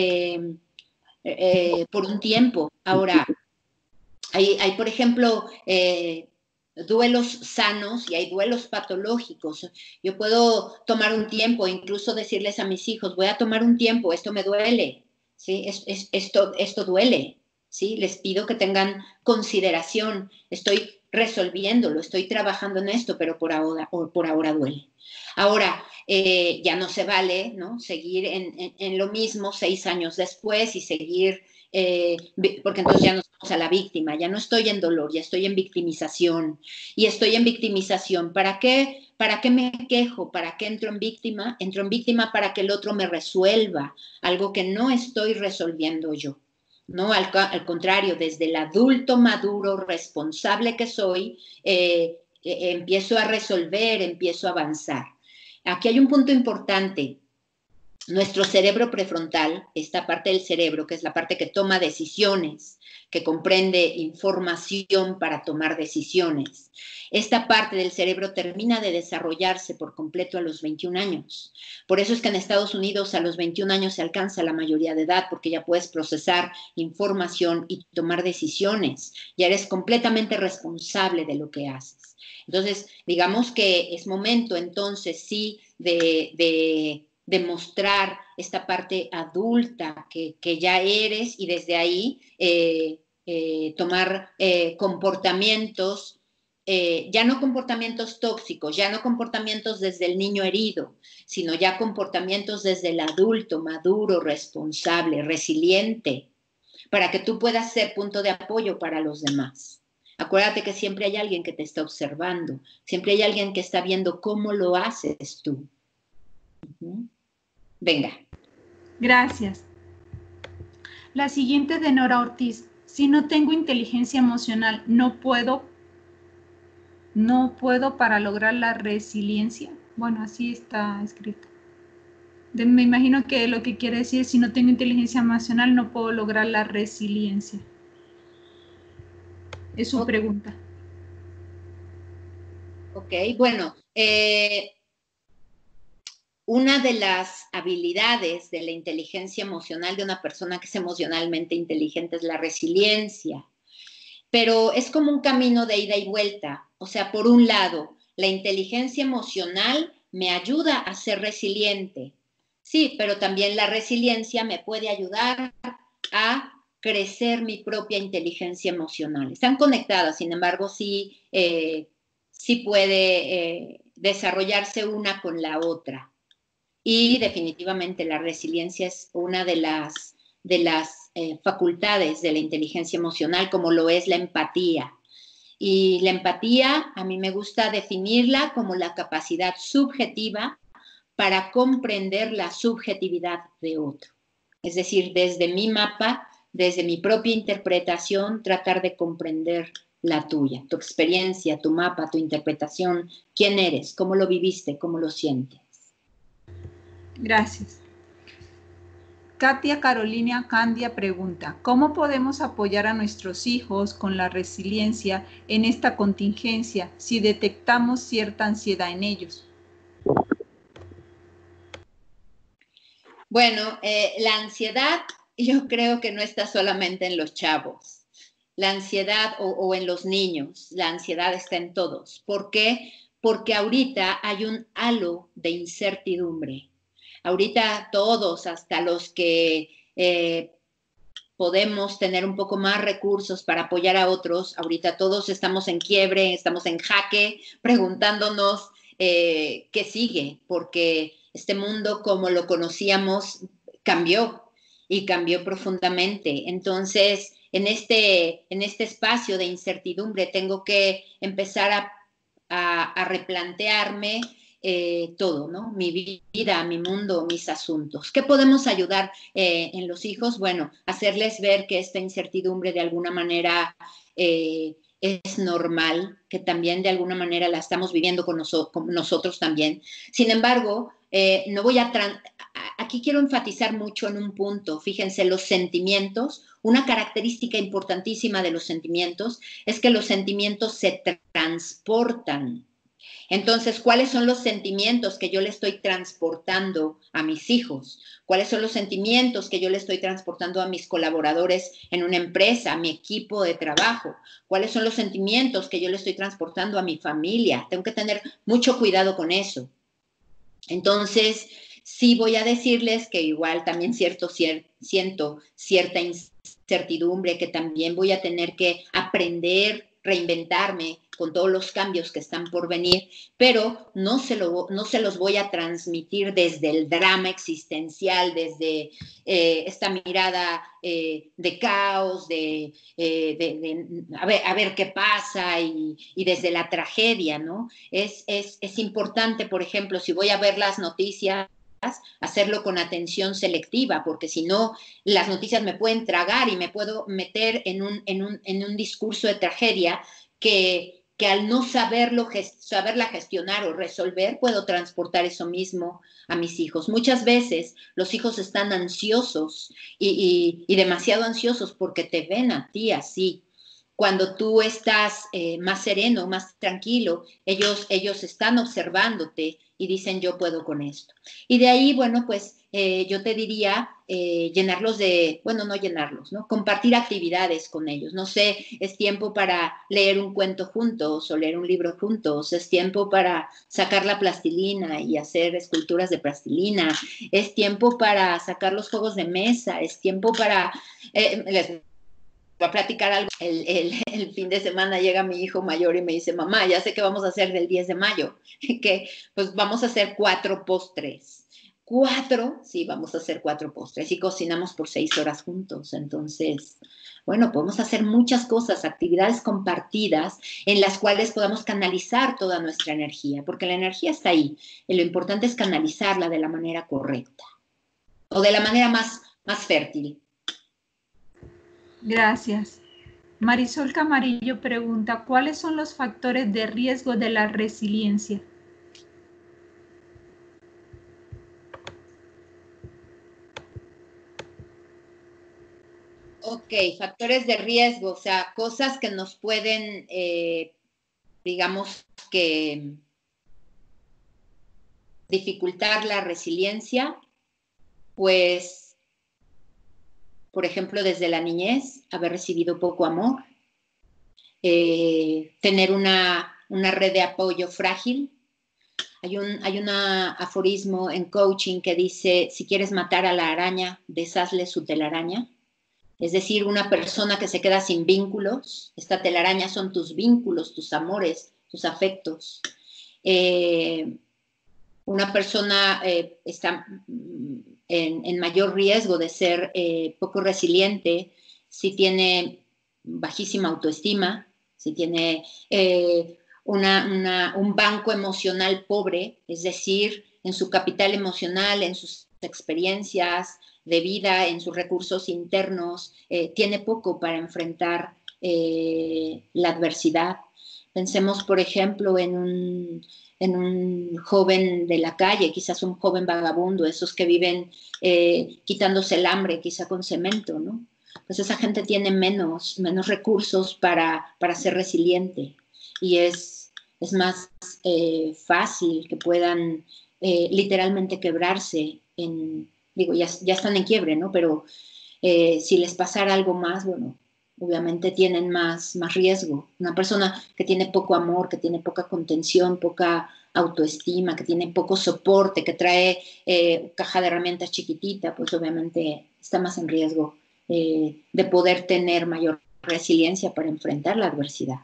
por un tiempo. Ahora, hay por ejemplo, duelos sanos y hay duelos patológicos. Yo puedo tomar un tiempo, incluso decirles a mis hijos, voy a tomar un tiempo, esto me duele, ¿sí? Esto duele, ¿sí? Les pido que tengan consideración, estoy resolviéndolo, estoy trabajando en esto, pero por ahora duele. Ahora, ya no se vale, ¿no? Seguir en lo mismo 6 años después y seguir... porque entonces ya no somos a la víctima, ya no estoy en dolor, ya estoy en victimización. Y estoy en victimización. ¿Para qué me quejo? ¿Para qué entro en víctima? Entro en víctima para que el otro me resuelva algo que no estoy resolviendo yo. ¿No? Al contrario, desde el adulto maduro, responsable que soy, empiezo a resolver, empiezo a avanzar. Aquí hay un punto importante. Nuestro cerebro prefrontal, esta parte del cerebro, que es la parte que toma decisiones, que comprende información para tomar decisiones, esta parte del cerebro termina de desarrollarse por completo a los 21 años. Por eso es que en Estados Unidos a los 21 años se alcanza la mayoría de edad, porque ya puedes procesar información y tomar decisiones. Ya eres completamente responsable de lo que haces. Entonces, digamos que es momento entonces sí de demostrar esta parte adulta que ya eres y desde ahí tomar comportamientos, ya no comportamientos tóxicos, ya no comportamientos desde el niño herido, sino ya comportamientos desde el adulto maduro, responsable, resiliente, para que tú puedas ser punto de apoyo para los demás. Acuérdate que siempre hay alguien que te está observando, siempre hay alguien que está viendo cómo lo haces tú. Venga. Gracias. La siguiente de Nora Ortiz. Si no tengo inteligencia emocional, no puedo para lograr la resiliencia. Bueno, así está escrito. Me imagino que lo que quiere decir es si no tengo inteligencia emocional, no puedo lograr la resiliencia. Es su pregunta. Ok, bueno, una de las habilidades de la inteligencia emocional de una persona que es emocionalmente inteligente es la resiliencia, pero es como un camino de ida y vuelta. O sea, por un lado, la inteligencia emocional me ayuda a ser resiliente, sí, pero también la resiliencia me puede ayudar a crecer mi propia inteligencia emocional. Están conectadas, sin embargo, sí puede desarrollarse una con la otra. Y definitivamente la resiliencia es una de las facultades de la inteligencia emocional, como lo es la empatía. Y la empatía, a mí me gusta definirla como la capacidad subjetiva para comprender la subjetividad de otro. Es decir, desde mi mapa, desde mi propia interpretación, tratar de comprender la tuya, tu experiencia, tu mapa, tu interpretación, quién eres, cómo lo viviste, cómo lo sientes. Gracias. Katia Carolina Candia pregunta, ¿cómo podemos apoyar a nuestros hijos con la resiliencia en esta contingencia si detectamos cierta ansiedad en ellos? Bueno, la ansiedad yo creo que no está solamente en los chavos. La ansiedad o en los niños, la ansiedad está en todos. ¿Por qué? Porque ahorita hay un halo de incertidumbre. Ahorita todos, hasta los que podemos tener un poco más recursos para apoyar a otros, ahorita todos estamos en quiebre, estamos en jaque, preguntándonos qué sigue, porque este mundo como lo conocíamos cambió y cambió profundamente. Entonces, en este espacio de incertidumbre tengo que empezar a replantearme todo, ¿no? Mi vida, mi mundo, mis asuntos. ¿Qué podemos ayudar en los hijos? Bueno, hacerles ver que esta incertidumbre de alguna manera es normal, que también de alguna manera la estamos viviendo con nosotros también. Sin embargo, no voy a... Aquí quiero enfatizar mucho en un punto. Fíjense, los sentimientos, una característica importantísima de los sentimientos es que los sentimientos se transportan. Entonces, ¿cuáles son los sentimientos que yo le estoy transportando a mis hijos? ¿Cuáles son los sentimientos que yo le estoy transportando a mis colaboradores en una empresa, a mi equipo de trabajo? ¿Cuáles son los sentimientos que yo le estoy transportando a mi familia? Tengo que tener mucho cuidado con eso. Entonces, sí voy a decirles que igual también siento cierta incertidumbre, que también voy a tener que aprender, reinventarme con todos los cambios que están por venir, pero no se los voy a transmitir desde el drama existencial, desde esta mirada de caos, a ver qué pasa y desde la tragedia, ¿no? Es importante, por ejemplo, si voy a ver las noticias, hacerlo con atención selectiva, porque si no, las noticias me pueden tragar y me puedo meter en un discurso de tragedia que al no saberla gestionar o resolver, puedo transportar eso mismo a mis hijos. Muchas veces los hijos están ansiosos y demasiado ansiosos porque te ven a ti así. Cuando tú estás más sereno, más tranquilo, ellos están observándote y dicen, yo puedo con esto. Y de ahí, bueno, pues yo te diría llenarlos no llenarlos, ¿no? Compartir actividades con ellos. No sé, es tiempo para leer un cuento juntos o leer un libro juntos, es tiempo para sacar la plastilina y hacer esculturas de plastilina, es tiempo para sacar los juegos de mesa, es tiempo para... les voy a platicar algo. El fin de semana llega mi hijo mayor y me dice, mamá, ya sé qué vamos a hacer del 10 de mayo, que pues vamos a hacer 4 postres. 4, sí, vamos a hacer 4 postres y cocinamos por 6 horas juntos. Entonces, bueno, podemos hacer muchas cosas, actividades compartidas en las cuales podamos canalizar toda nuestra energía, porque la energía está ahí y lo importante es canalizarla de la manera correcta o de la manera más fértil. Gracias. Marisol Camarillo pregunta, ¿cuáles son los factores de riesgo de la resiliencia? Ok, factores de riesgo, o sea, cosas que nos pueden, digamos que, dificultar la resiliencia, pues, por ejemplo, desde la niñez, haber recibido poco amor, tener una red de apoyo frágil. Hay un aforismo en coaching que dice, si quieres matar a la araña, deshazle su telaraña. Es decir, una persona que se queda sin vínculos, esta telaraña son tus vínculos, tus amores, tus afectos. Una persona está en mayor riesgo de ser poco resiliente si tiene bajísima autoestima, si tiene un banco emocional pobre, es decir, en su capital emocional, en sus experiencias de vida, en sus recursos internos, tiene poco para enfrentar la adversidad. Pensemos, por ejemplo, en un joven de la calle, quizás un joven vagabundo, esos que viven quitándose el hambre, quizá con cemento, ¿no? Pues esa gente tiene menos recursos para ser resiliente y es más fácil que puedan literalmente quebrarse ya están en quiebre, ¿no? Pero si les pasara algo más, bueno, obviamente tienen más riesgo. Una persona que tiene poco amor, que tiene poca contención, poca autoestima, que tiene poco soporte, que trae caja de herramientas chiquitita, pues obviamente está más en riesgo de poder tener mayor resiliencia para enfrentar la adversidad.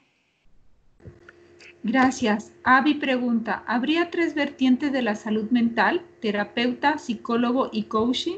Gracias. Avi pregunta, ¿habría 3 vertientes de la salud mental? Terapeuta, psicólogo y coaching.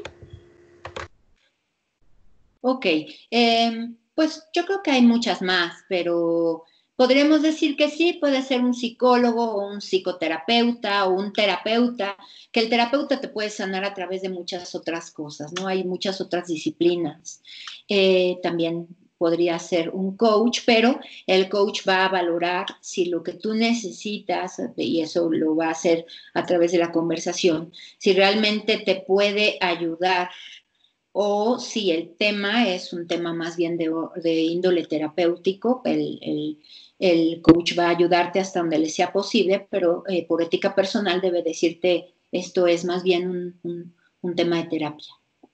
Ok, pues yo creo que hay muchas más, pero podríamos decir que sí, puede ser un psicólogo o un psicoterapeuta o un terapeuta, que el terapeuta te puede sanar a través de muchas otras cosas, ¿no? Hay muchas otras disciplinas. También podría ser un coach, pero el coach va a valorar si lo que tú necesitas, y eso lo va a hacer a través de la conversación, si realmente te puede ayudar o si el tema es un tema más bien de índole terapéutico. El coach va a ayudarte hasta donde le sea posible, pero por ética personal debe decirte, esto es más bien un tema de terapia.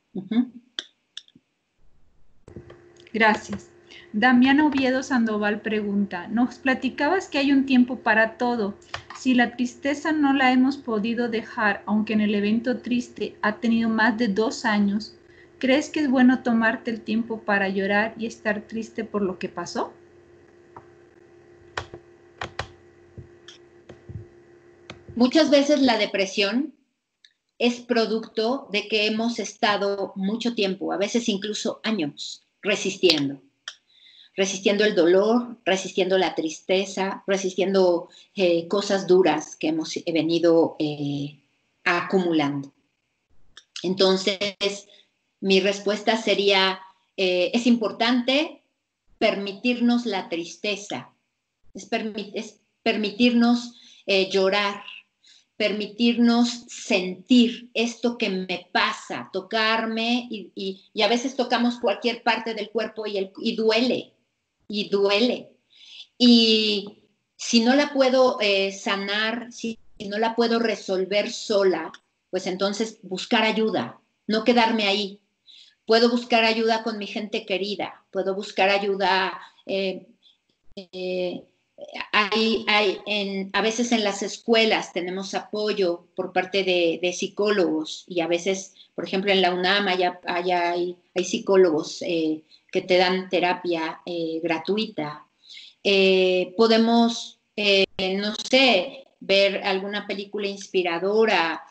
Gracias. Damián Oviedo Sandoval pregunta, nos platicabas que hay un tiempo para todo. Si la tristeza no la hemos podido dejar, aunque en el evento triste ha tenido más de 2 años, ¿crees que es bueno tomarte el tiempo para llorar y estar triste por lo que pasó? Muchas veces la depresión es producto de que hemos estado mucho tiempo, a veces incluso años, resistiendo el dolor, resistiendo la tristeza, resistiendo cosas duras que hemos venido acumulando. Entonces, mi respuesta sería, es importante permitirnos la tristeza, es permitirnos llorar, permitirnos sentir esto que me pasa, tocarme y a veces tocamos cualquier parte del cuerpo y duele. Y si no la puedo sanar, si no la puedo resolver sola, pues entonces buscar ayuda, no quedarme ahí. Puedo buscar ayuda con mi gente querida, puedo buscar ayuda. A veces en las escuelas tenemos apoyo por parte de psicólogos y a veces, por ejemplo, en la UNAM hay psicólogos que te dan terapia gratuita. Podemos, no sé, ver alguna película inspiradora,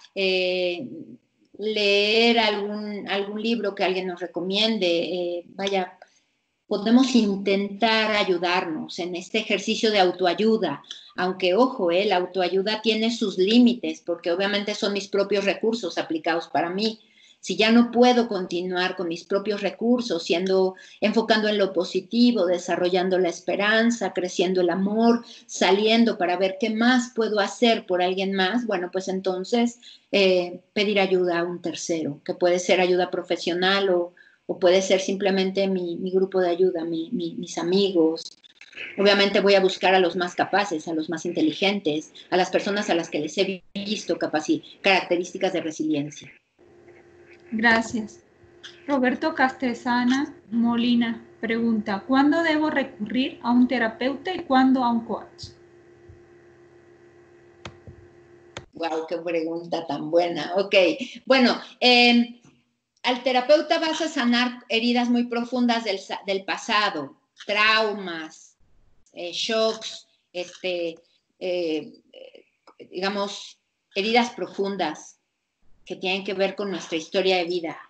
leer algún libro que alguien nos recomiende, podemos intentar ayudarnos en este ejercicio de autoayuda, aunque, ojo, la autoayuda tiene sus límites, porque obviamente son mis propios recursos aplicados para mí. Si ya no puedo continuar con mis propios recursos, enfocando en lo positivo, desarrollando la esperanza, creciendo el amor, saliendo para ver qué más puedo hacer por alguien más, bueno, pues entonces pedir ayuda a un tercero, que puede ser ayuda profesional o puede ser simplemente mi grupo de ayuda, mis amigos. Obviamente voy a buscar a los más capaces, a los más inteligentes, a las personas a las que les he visto características de resiliencia. Gracias. Roberto Castresana Molina pregunta, ¿cuándo debo recurrir a un terapeuta y cuándo a un coach? Wow, qué pregunta tan buena. Ok, bueno, al terapeuta vas a sanar heridas muy profundas del pasado, traumas, shocks, digamos, heridas profundas que tienen que ver con nuestra historia de vida.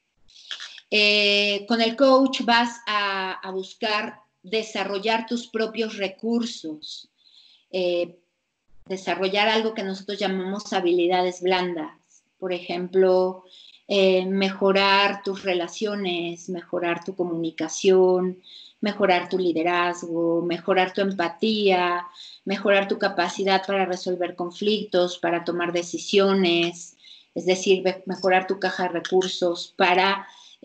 Con el coach vas a buscar desarrollar tus propios recursos, desarrollar algo que nosotros llamamos habilidades blandas. Por ejemplo, mejorar tus relaciones, mejorar tu comunicación, mejorar tu liderazgo, mejorar tu empatía, mejorar tu capacidad para resolver conflictos, para tomar decisiones, es decir, mejorar tu caja de recursos para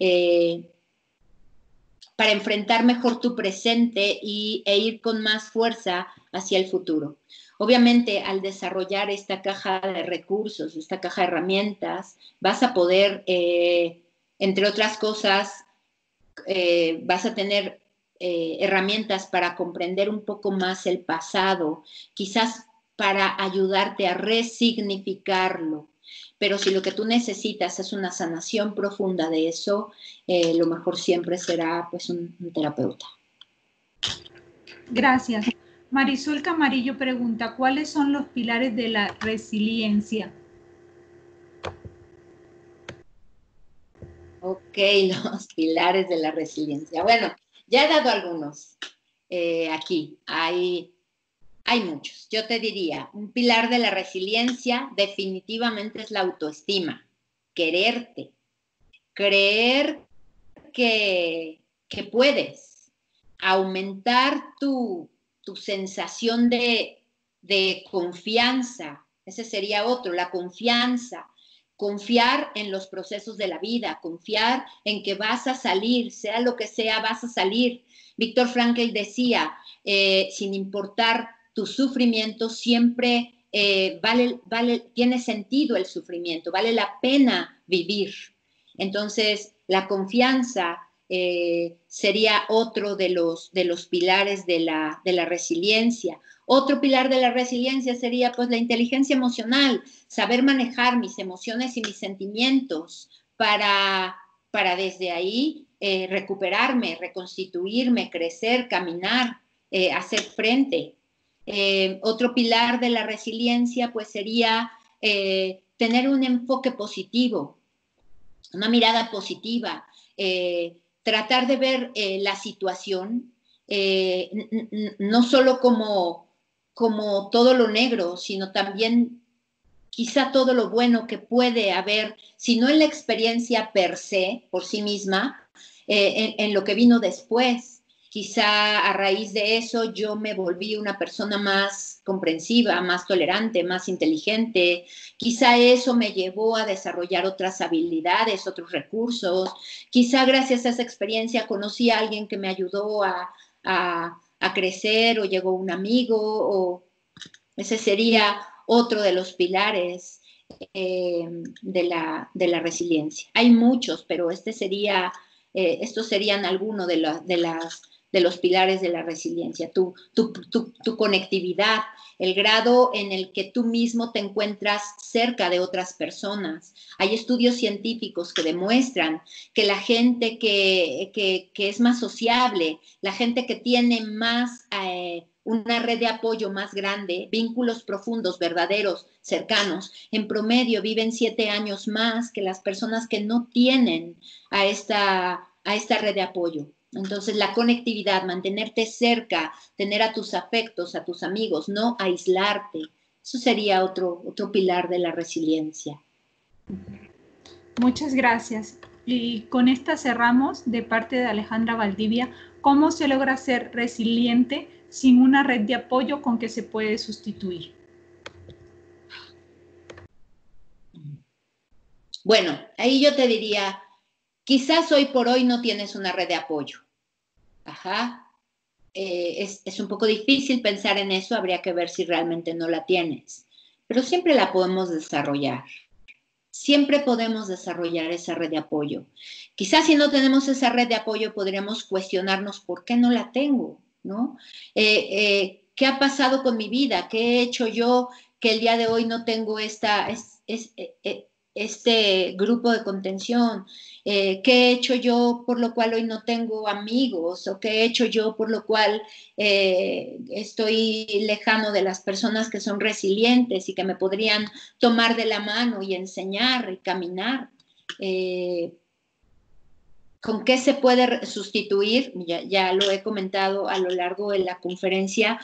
enfrentar mejor tu presente e ir con más fuerza hacia el futuro. Obviamente, al desarrollar esta caja de recursos, esta caja de herramientas, vas a poder, entre otras cosas, vas a tener herramientas para comprender un poco más el pasado, quizás para ayudarte a resignificarlo. Pero si lo que tú necesitas es una sanación profunda de eso, lo mejor siempre será pues un terapeuta. Gracias. Marisol Camarillo pregunta, ¿cuáles son los pilares de la resiliencia? Ok, los pilares de la resiliencia. Bueno, ya he dado algunos aquí. Hay muchos. Yo te diría, un pilar de la resiliencia definitivamente es la autoestima, quererte, creer que puedes, aumentar tu sensación de confianza. Ese sería otro, la confianza. Confiar en los procesos de la vida, confiar en que vas a salir, sea lo que sea, vas a salir. Viktor Frankl decía, sin importar tu sufrimiento, siempre tiene sentido el sufrimiento, vale la pena vivir. Entonces, la confianza sería otro de los pilares de la resiliencia. Otro pilar de la resiliencia sería pues la inteligencia emocional, saber manejar mis emociones y mis sentimientos para desde ahí recuperarme, reconstituirme, crecer, caminar, hacer frente. Otro pilar de la resiliencia pues sería tener un enfoque positivo, una mirada positiva, tratar de ver la situación no solo como todo lo negro, sino también quizá todo lo bueno que puede haber, si no en la experiencia per se, por sí misma, en lo que vino después. Quizá a raíz de eso yo me volví una persona más comprensiva, más tolerante, más inteligente. Quizá eso me llevó a desarrollar otras habilidades, otros recursos. Quizá gracias a esa experiencia conocí a alguien que me ayudó a crecer, o llegó un amigo, o ese sería otro de los pilares de la resiliencia. Hay muchos, pero estos serían algunos de los pilares de la resiliencia. Tu conectividad, el grado en el que tú mismo te encuentras cerca de otras personas. Hay estudios científicos que demuestran que la gente que es más sociable, la gente que tiene más una red de apoyo más grande, vínculos profundos, verdaderos, cercanos, en promedio viven 7 años más que las personas que no tienen a esta red de apoyo. Entonces, la conectividad, mantenerte cerca, tener a tus afectos, a tus amigos, no aislarte. Eso sería otro pilar de la resiliencia. Muchas gracias. Y con esta cerramos de parte de Alejandra Valdivia. ¿Cómo se logra ser resiliente sin una red de apoyo con que se puede sustituir? Bueno, ahí yo te diría, quizás hoy por hoy no tienes una red de apoyo. Ajá. Es un poco difícil pensar en eso, habría que ver si realmente no la tienes. Pero siempre la podemos desarrollar. Siempre podemos desarrollar esa red de apoyo. Quizás si no tenemos esa red de apoyo podríamos cuestionarnos por qué no la tengo, ¿no? ¿Qué ha pasado con mi vida? ¿Qué he hecho yo que el día de hoy no tengo este grupo de contención? ¿Qué he hecho yo por lo cual hoy no tengo amigos? ¿O qué he hecho yo por lo cual estoy lejano de las personas que son resilientes y que me podrían tomar de la mano y enseñar y caminar? ¿Con qué se puede sustituir? Ya lo he comentado a lo largo de la conferencia.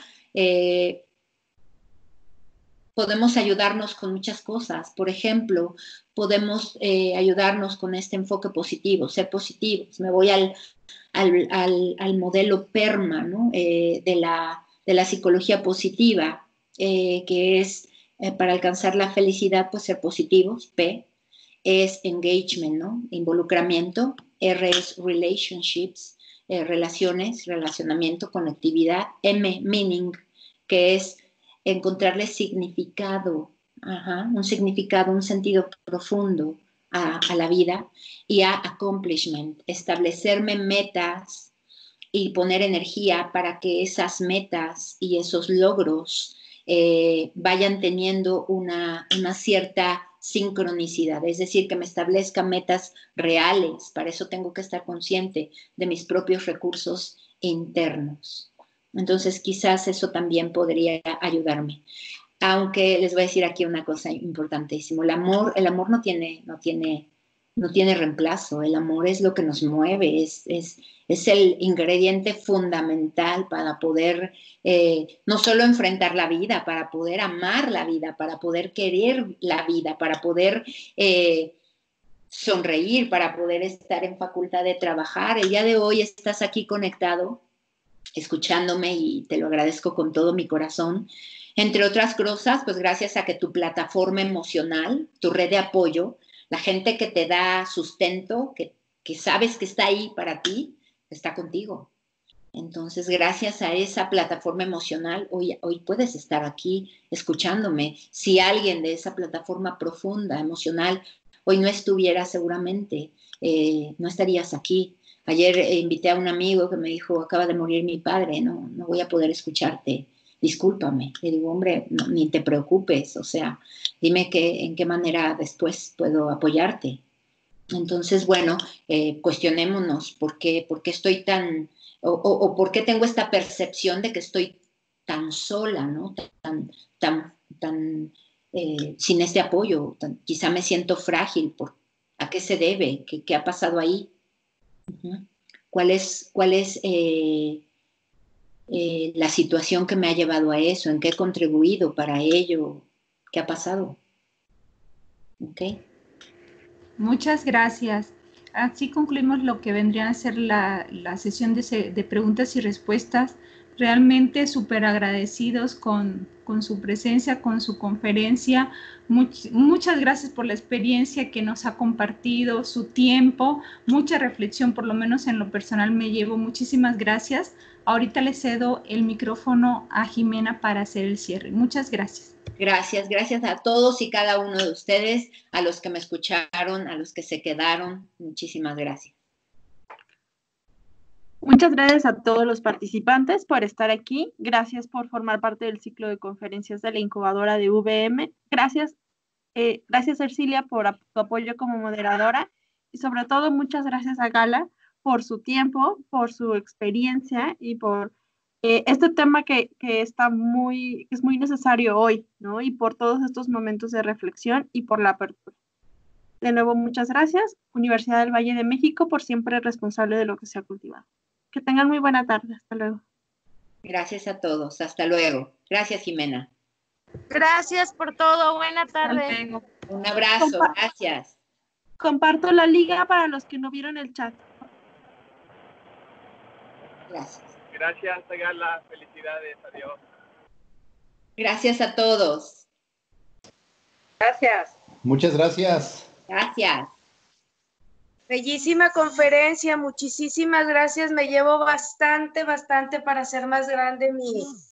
Podemos ayudarnos con muchas cosas. Por ejemplo, podemos ayudarnos con este enfoque positivo, ser positivos. Me voy al modelo PERMA, ¿no? de la psicología positiva, que es para alcanzar la felicidad, pues ser positivos. P es engagement, ¿no? Involucramiento. R es relationships, relaciones, relacionamiento, conectividad. M, meaning, que es encontrarle significado, un significado, un sentido profundo a la vida. Y a accomplishment, establecerme metas y poner energía para que esas metas y esos logros vayan teniendo una cierta sincronicidad, es decir, que me establezca metas reales. Para eso tengo que estar consciente de mis propios recursos internos. Entonces, quizás eso también podría ayudarme. Aunque les voy a decir aquí una cosa importantísima. El amor no tiene reemplazo. El amor es lo que nos mueve, es el ingrediente fundamental para poder no solo enfrentar la vida, para poder amar la vida, para poder querer la vida, para poder sonreír, para poder estar en facultad de trabajar. El día de hoy estás aquí conectado escuchándome y te lo agradezco con todo mi corazón. Entre otras cosas, pues gracias a que tu plataforma emocional, tu red de apoyo, la gente que te da sustento, que sabes que está ahí para ti, está contigo. Entonces, gracias a esa plataforma emocional, hoy puedes estar aquí escuchándome. Si alguien de esa plataforma profunda, emocional, hoy no estuviera seguramente, no estarías aquí. Ayer invité a un amigo que me dijo, acaba de morir mi padre, no voy a poder escucharte, discúlpame. Le digo, hombre, no, ni te preocupes, o sea, dime en qué manera después puedo apoyarte. Entonces, bueno, cuestionémonos por qué estoy tan, o por qué tengo esta percepción de que estoy tan sola, ¿no? Tan sin este apoyo, quizá me siento frágil. ¿A qué se debe? ¿Qué ha pasado ahí? ¿Cuál es la situación que me ha llevado a eso? ¿En qué he contribuido para ello? ¿Qué ha pasado? ¿Ok? Muchas gracias. Así concluimos lo que vendría a ser la sesión de preguntas y respuestas. Realmente súper agradecidos con su presencia, con su conferencia. Muchas gracias por la experiencia que nos ha compartido, su tiempo, mucha reflexión, por lo menos en lo personal me llevo. Muchísimas gracias. Ahorita le cedo el micrófono a Jimena para hacer el cierre. Muchas gracias. Gracias a todos y cada uno de ustedes, a los que me escucharon, a los que se quedaron. Muchísimas gracias. Muchas gracias a todos los participantes por estar aquí. Gracias por formar parte del ciclo de conferencias de la incubadora de VM. Gracias, Ercilia, por tu apoyo como moderadora. Y sobre todo, muchas gracias a Gala por su tiempo, por su experiencia y por este tema que es muy necesario hoy, ¿no? Y por todos estos momentos de reflexión y por la apertura. De nuevo, muchas gracias. Universidad del Valle de México, por siempre responsable de lo que se ha cultivado. Que tengan muy buena tarde. Hasta luego. Gracias a todos. Hasta luego. Gracias, Jimena. Gracias por todo. Buena tarde. Un abrazo. Gracias. Comparto la liga para los que no vieron el chat. Gracias. Gracias, Gala. Felicidades. Adiós. Gracias a todos. Gracias. Muchas gracias. Gracias. Bellísima conferencia, muchísimas gracias. Me llevo bastante para hacer más grande mi